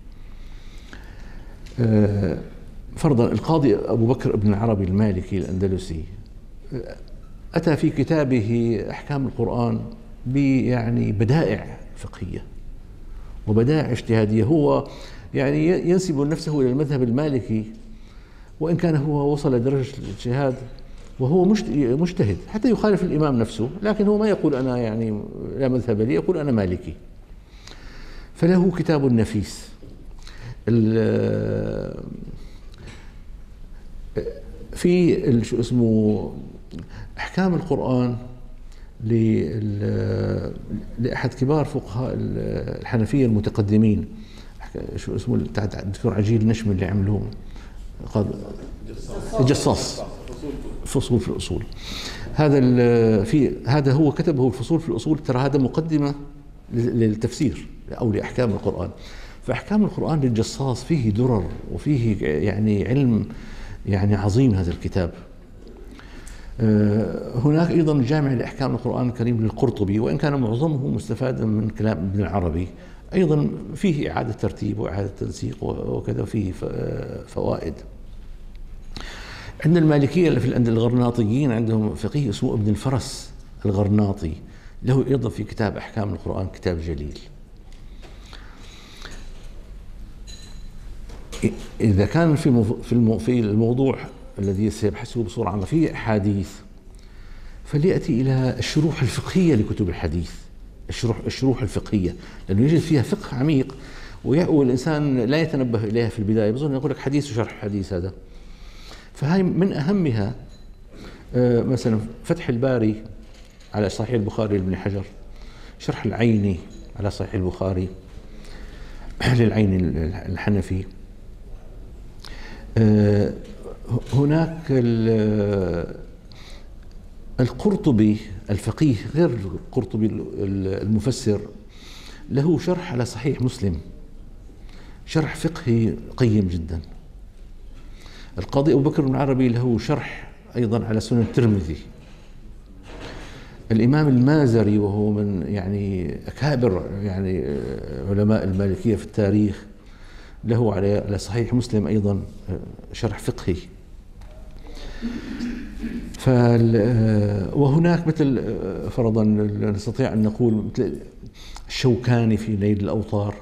فرضا القاضي أبو بكر بن العربي المالكي الأندلسي أتى في كتابه أحكام القرآن بيعني بدائع فقهية وبدائع اجتهادية. هو يعني ينسب نفسه إلى المذهب المالكي، وإن كان هو وصل لدرجة الاجتهاد وهو مجتهد حتى يخالف الإمام نفسه، لكن هو ما يقول أنا يعني لا مذهب لي، يقول أنا مالكي. فله كتاب نفيس في شو اسمه أحكام القرآن لأحد كبار فقهاء الحنفية المتقدمين، شو اسمه الدكتور عجيل نشم اللي عملوه الجصاص، فصول في الأصول. هذا في هذا هو كتبه الفصول في الأصول، ترى هذا مقدمة للتفسير أو لأحكام القرآن. فأحكام القرآن للجصاص فيه درر وفيه يعني علم يعني عظيم هذا الكتاب. هناك أيضا جامع لأحكام القرآن الكريم للقرطبي، وإن كان معظمه مستفادا من كلام ابن العربي، أيضا فيه إعادة ترتيب وإعادة تنسيق وكذا، فيه فوائد. عند المالكية اللي في الغرناطيين عندهم فقيه اسمه ابن الفرس الغرناطي، له أيضا في كتاب أحكام القرآن كتاب جليل. إذا كان في في في الموضوع الذي سيبحثه بصورة عامة فيه أحاديث، فليأتي إلى الشروح الفقهية لكتب الحديث، الشروح الشروح الفقهية، لأنه يجد فيها فقه عميق والإنسان لا يتنبه إليها في البداية، بظن يقول لك حديث وشرح حديث هذا. فهي من أهمها مثلا فتح الباري على صحيح البخاري لابن حجر، شرح العيني على صحيح البخاري للعيني الحنفي، هناك القرطبي الفقيه غير القرطبي المفسر، له شرح على صحيح مسلم، شرح فقهي قيم جدا. القاضي أبو بكر بن العربي له شرح أيضا على سنن الترمذي. الإمام المازري وهو من يعني أكابر يعني علماء المالكية في التاريخ، له على صحيح مسلم أيضا شرح فقهي. وهناك مثل فرضا نستطيع أن نقول مثل الشوكاني في نيل الأوطار،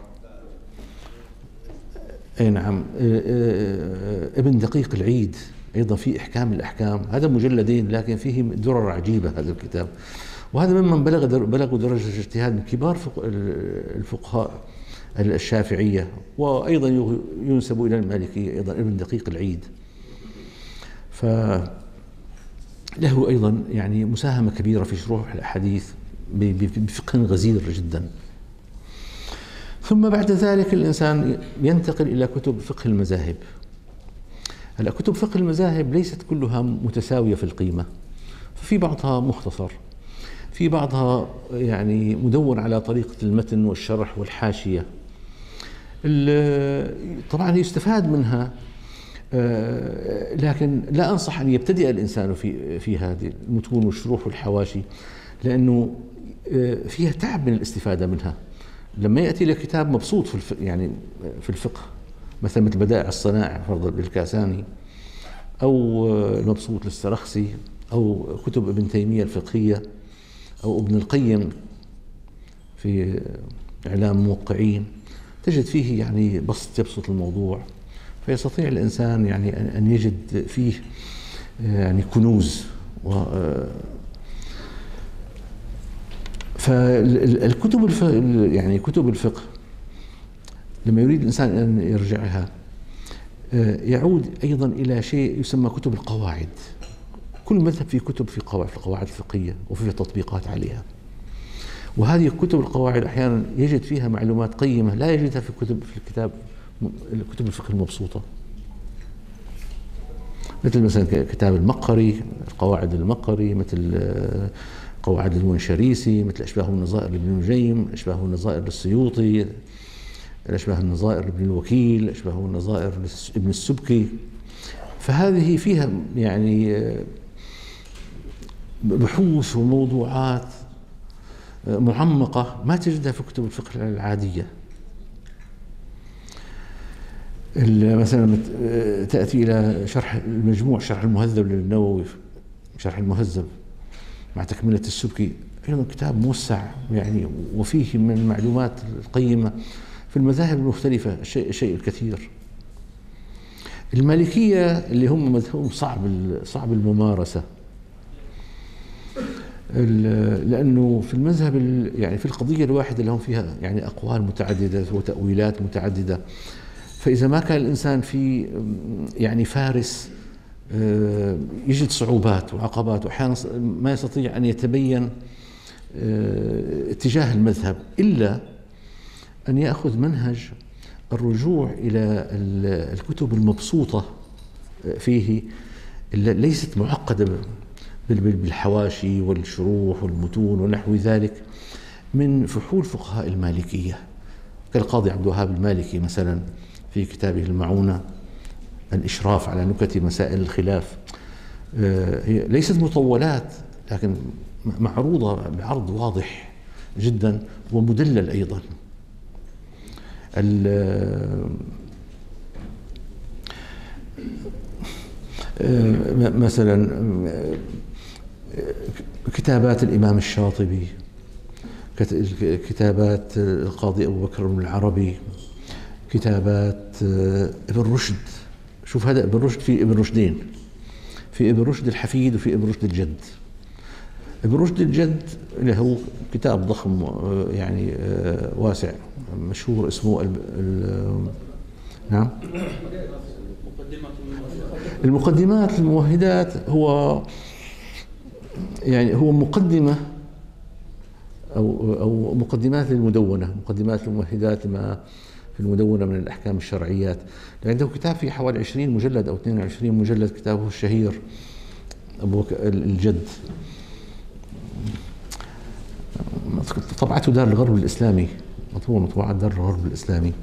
أي نعم، ابن دقيق العيد أيضا في إحكام الأحكام، هذا مجلدين لكن فيه درر عجيبة هذا الكتاب. وهذا ممن بلغ بلغوا درجة الاجتهاد من كبار الفقهاء الشافعية، وأيضا ينسب إلى المالكية أيضا ابن دقيق العيد. فله أيضا يعني مساهمة كبيرة في شروح الأحاديث بفقه غزير جدا. ثم بعد ذلك الإنسان ينتقل إلى كتب فقه المذاهب. هلا كتب فقه المذاهب ليست كلها متساوية في القيمة، ففي بعضها مختصر، في بعضها يعني مدون على طريقة المتن والشرح والحاشية. طبعا يستفاد منها، لكن لا أنصح أن يبتدئ الإنسان في في هذه المتون والشروح والحواشي، لأنه فيها تعب من الاستفادة منها. لما يأتي لكتاب مبسوط في الفقه يعني في الفقه مثلا مثل بدائع الصنائع فرضا للكاساني، أو المبسوط للسرخسي، أو كتب ابن تيمية الفقهية، أو ابن القيم في إعلام الموقعين، تجد فيه يعني بسط يبسط الموضوع، فيستطيع الإنسان يعني أن يجد فيه يعني كنوز. و فالكتب الف... يعني كتب الفقه لما يريد الإنسان أن يرجعها يعود أيضا إلى شيء يسمى كتب القواعد. كل مذهب فيه كتب في قواعد في القواعد الفقهية وفيه تطبيقات عليها، وهذه كتب القواعد أحيانا يجد فيها معلومات قيمة لا يجدها في كتب في الكتاب كتب الفقه المبسوطة، مثل مثلا كتاب المقري، القواعد المقري، مثل قواعد المنشريسي، مثل أشباه النظائر لابن نجيم، أشباه النظائر للسيوطي، أشباه النظائر لابن الوكيل، أشباه النظائر لابن السبكي. فهذه فيها يعني بحوث وموضوعات معمقة ما تجدها في كتب الفقه العادية. مثلا تأتي إلى شرح المجموع، شرح المهذب للنووي، شرح المهذب مع تكملة السبكي، أيضا كتاب موسع يعني وفيه من المعلومات القيمة في المذاهب المختلفة الشيء الشيء الكثير. المالكية اللي هم مذهبهم صعب صعب الممارسة، لأنه في المذهب يعني في القضية الواحدة لهم فيها يعني أقوال متعددة وتأويلات متعددة، فإذا ما كان الإنسان في يعني فارس يجد صعوبات وعقبات، وأحيانا ما يستطيع أن يتبين اتجاه المذهب إلا أن يأخذ منهج الرجوع إلى الكتب المبسوطة فيه، ليست معقدة بالحواشي والشروح والمتون ونحو ذلك، من فحول فقهاء المالكية كالقاضي عبد الوهاب المالكي مثلا في كتابه المعونة الإشراف على نكت مسائل الخلاف. هي ليست مطولات لكن معروضة بعرض واضح جدا ومدلل أيضا. مثلا كتابات الإمام الشاطبي، كتابات القاضي أبو بكر بن العربي، كتابات ابن رشد. شوف هذا ابن رشد في ابن رشدين، في ابن رشد الحفيد وفي ابن رشد الجد. ابن رشد الجد اللي هو كتاب ضخم يعني واسع مشهور اسمه ال ال نعم المقدمات الممهدات، هو يعني هو مقدمة أو أو مقدمات للمدونة، مقدمات الممهدات لما في المدونة من الأحكام الشرعيات. عنده كتاب فيه حوالي عشرين مجلد أو اثنين وعشرين مجلد، كتابه الشهير أبو الجد، طبعته دار الغرب الإسلامي، مطبوع مطبوعات دار الغرب الإسلامي.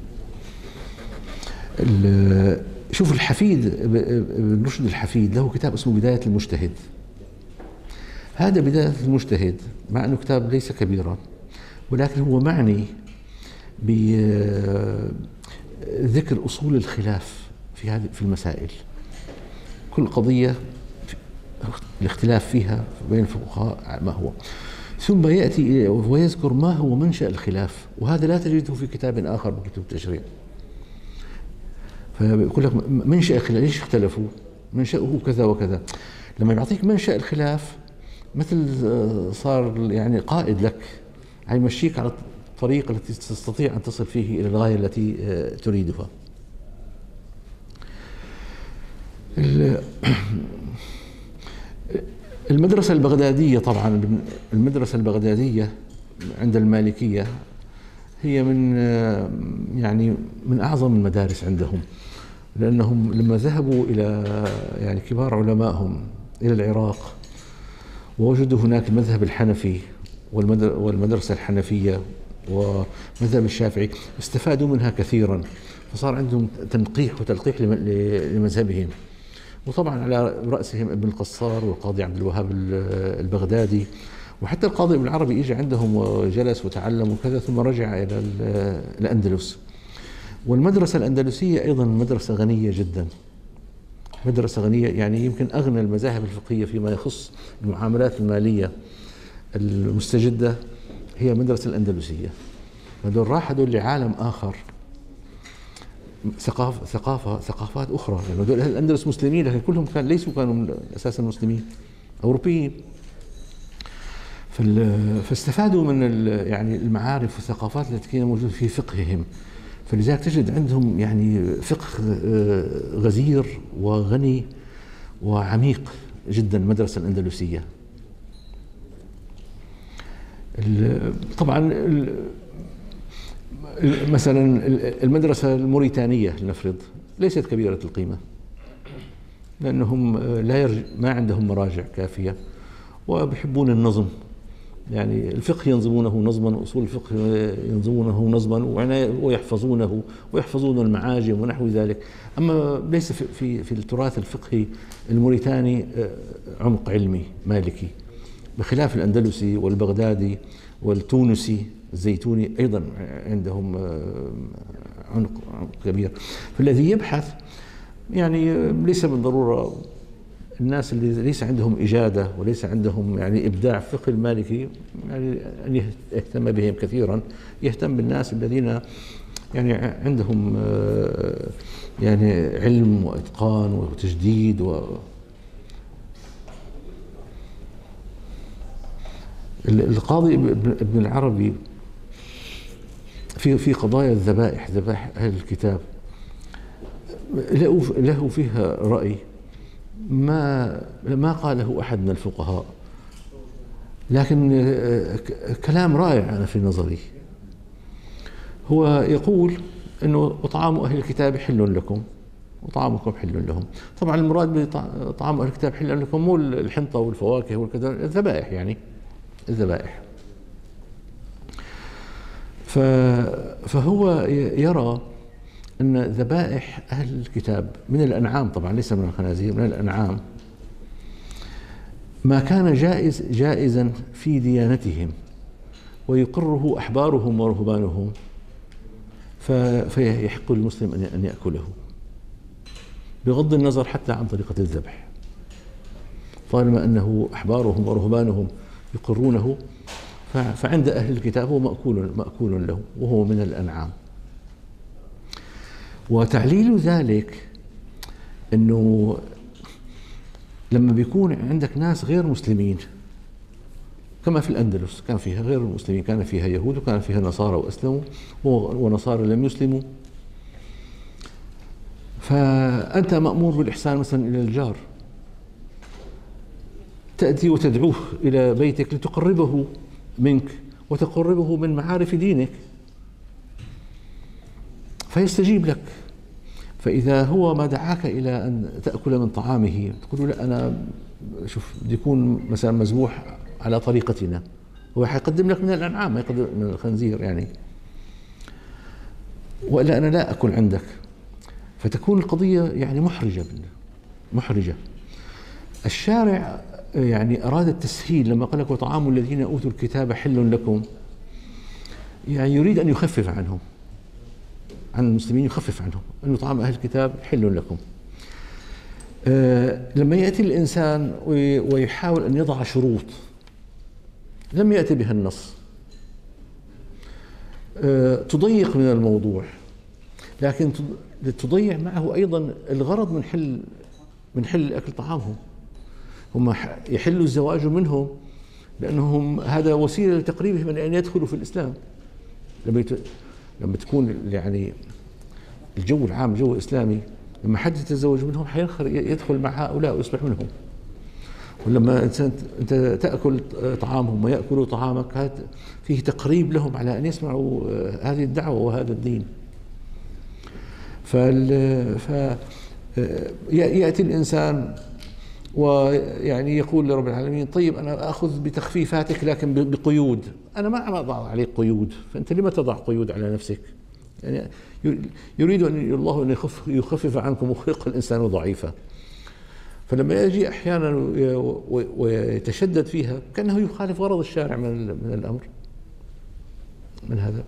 شوف الحفيد ابن رشد الحفيد له كتاب اسمه بداية المجتهد. هذا بداية المجتهد مع أنه كتاب ليس كبيرا، ولكن هو معني بذكر أصول الخلاف في هذه في المسائل. كل قضية الاختلاف فيها بين الفقهاء ما هو، ثم يأتي ويذكر ما هو منشأ الخلاف، وهذا لا تجده في كتاب آخر من كتب التشريع. فيقول لك منشأ الخلاف، ليش اختلفوا؟ منشأه كذا وكذا. لما يعطيك منشأ الخلاف مثل صار يعني قائد لك، يمشيك على الطريق التي تستطيع أن تصل فيه إلى الغاية التي تريدها. المدرسة البغدادية طبعا، المدرسة البغدادية عند المالكية هي من يعني من أعظم المدارس عندهم، لأنهم لما ذهبوا إلى يعني كبار علمائهم إلى العراق ووجدوا هناك المذهب الحنفي والمدرسة الحنفية ومذهب الشافعي، استفادوا منها كثيرا، فصار عندهم تنقيح وتلقيح لمذهبهم. وطبعا على رأسهم ابن القصار والقاضي عبد الوهاب البغدادي، وحتى القاضي ابن العربي اجى عندهم وجلس وتعلم وكذا، ثم رجع إلى الأندلس. والمدرسة الأندلسية أيضا مدرسة غنية جدا، مدرسة غنية يعني يمكن أغنى المذاهب الفقهية فيما يخص المعاملات المالية المستجدة هي المدرسة الأندلسية. هذول راح هذول لعالم آخر، ثقافة ثقافة ثقافات أخرى، يعني هذول أهل الأندلس مسلمين لكن كلهم كان ليسوا كانوا أساسا مسلمين أوروبيين، فاستفادوا من يعني المعارف والثقافات التي كانت موجودة في فقههم. فلذلك تجد عندهم يعني فقه غزير وغني وعميق جدا المدرسة الأندلسية. طبعا مثلا المدرسة الموريتانية لنفرض ليست كبيرة القيمة، لأنهم لا يرج... ما عندهم مراجع كافية وبيحبون النظم، يعني الفقه ينظمونه نظما، أصول الفقه ينظمونه نظما ويحفظونه ويحفظون المعاجم ونحو ذلك. أما ليس في في, في التراث الفقهي الموريتاني عمق علمي مالكي، بخلاف الأندلسي والبغدادي والتونسي الزيتوني أيضا عندهم عمق كبير. فالذي يبحث يعني ليس بالضرورة الناس اللي ليس عندهم إجادة وليس عندهم يعني إبداع في الفقه المالكي يعني أن يهتم بهم كثيرا، يهتم بالناس الذين يعني عندهم يعني علم وإتقان وتجديد. و القاضي ابن العربي في في قضايا الذبائح، ذبائح أهل الكتاب، له فيها رأي ما ما قاله أحد من الفقهاء، لكن كلام رائع أنا في نظري. هو يقول إنه وطعام أهل الكتاب حل لكم وطعامكم حل لهم. طبعا المراد بطعام أهل الكتاب حل لكم مو الحنطة والفواكه والكذا، الذبائح يعني الذبائح. فهو يرى أن ذبائح أهل الكتاب من الأنعام، طبعا ليس من الخنازير، من الأنعام، ما كان جائز جائزا في ديانتهم ويقره أحبارهم ورهبانهم فيحق للمسلم أن يأكله بغض النظر حتى عن طريقة الذبح، طالما أنه أحبارهم ورهبانهم يقرونه فعند أهل الكتاب هو مأكول مأكول له وهو من الأنعام. وتعليل ذلك أنه لما بيكون عندك ناس غير مسلمين كما في الأندلس كان فيها غير المسلمين، كان فيها يهود وكان فيها نصارى وأسلموا ونصارى لم يسلموا، فأنت مأمور بالإحسان مثلا إلى الجار، تأتي وتدعوه إلى بيتك لتقربه منك وتقربه من معارف دينك، فيستجيب لك. فإذا هو ما دعاك إلى أن تأكل من طعامه تقول لا أنا شوف بدي يكون مثلا مذبوح على طريقتنا، هو حيقدم لك من الأنعام ما يقدم من الخنزير يعني، وإلا أنا لا أكل عندك. فتكون القضية يعني محرجة محرجة. الشارع يعني أراد التسهيل لما قال لك وطعام الذين أوتوا الكتاب حل لكم، يعني يريد أن يخفف عنهم، عن المسلمين، يخفف عنهم أنه طعام أهل الكتاب حل لكم. أه لما يأتي الإنسان ويحاول أن يضع شروط لم يأتي بها النص أه تضيق من الموضوع، لكن تضيع معه أيضا الغرض من حل من حل أكل طعامهم. هم يحلوا الزواج منهم لأنهم هذا وسيلة لتقريبهم من أن يدخلوا في الإسلام. لما يت... لما تكون يعني الجو العام جو إسلامي، لما حد يتزوج منهم يدخل مع هؤلاء ويصبح منهم. ولما انت انت تاكل طعامهم وياكلوا طعامك هذا فيه تقريب لهم على ان يسمعوا هذه الدعوه وهذا الدين. فال ف ياتي الانسان ويعني يقول لرب العالمين طيب انا اخذ بتخفيفاتك لكن بقيود، انا ما اضع عليك قيود، فانت لما تضع قيود على نفسك؟ يعني يريد ان الله ان يخفف عنكم وخلق الانسان ضعيفا. فلما يجي احيانا ويتشدد فيها كانه يخالف غرض الشارع من من الامر من هذا.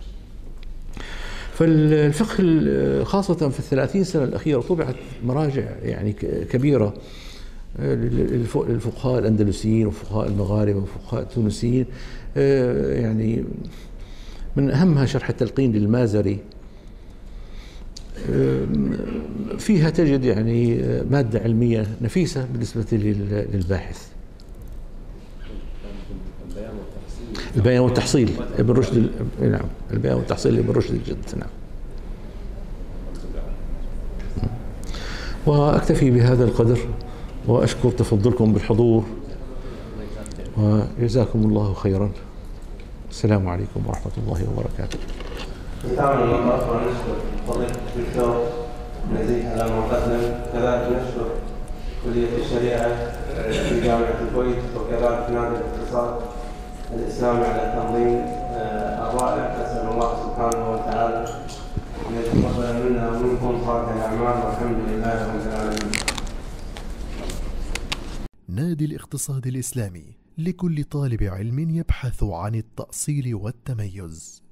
فالفقه خاصة في الثلاثين سنة الأخيرة طبعت مراجع يعني كبيرة للفقهاء الأندلسيين وفقهاء المغاربة وفقهاء التونسيين، يعني من أهمها شرح التلقين للمازري، فيها تجد يعني مادة علمية نفيسة بالنسبة للباحث. البيان والتحصيل ابن رشد، نعم البيان والتحصيل لابن رشد الجد. نعم. وأكتفي بهذا القدر وأشكر تفضلكم بالحضور وجزاكم الله خيرا. السلام عليكم ورحمة الله وبركاته. ختاما نطرح ونشكر فضيلة الدكتور نزيه على ما قدم، كذلك نشكر كلية الشريعة في جامعة الكويت وكذلك نادي الاقتصاد الإسلامي على التنظيم الرائع. نسأل الله سبحانه وتعالى أن يتقبل منا ومنكم صالح الأعمال والحمد لله رب العالمين. نادي الاقتصاد الإسلامي لكل طالب علم يبحث عن التأصيل والتميز.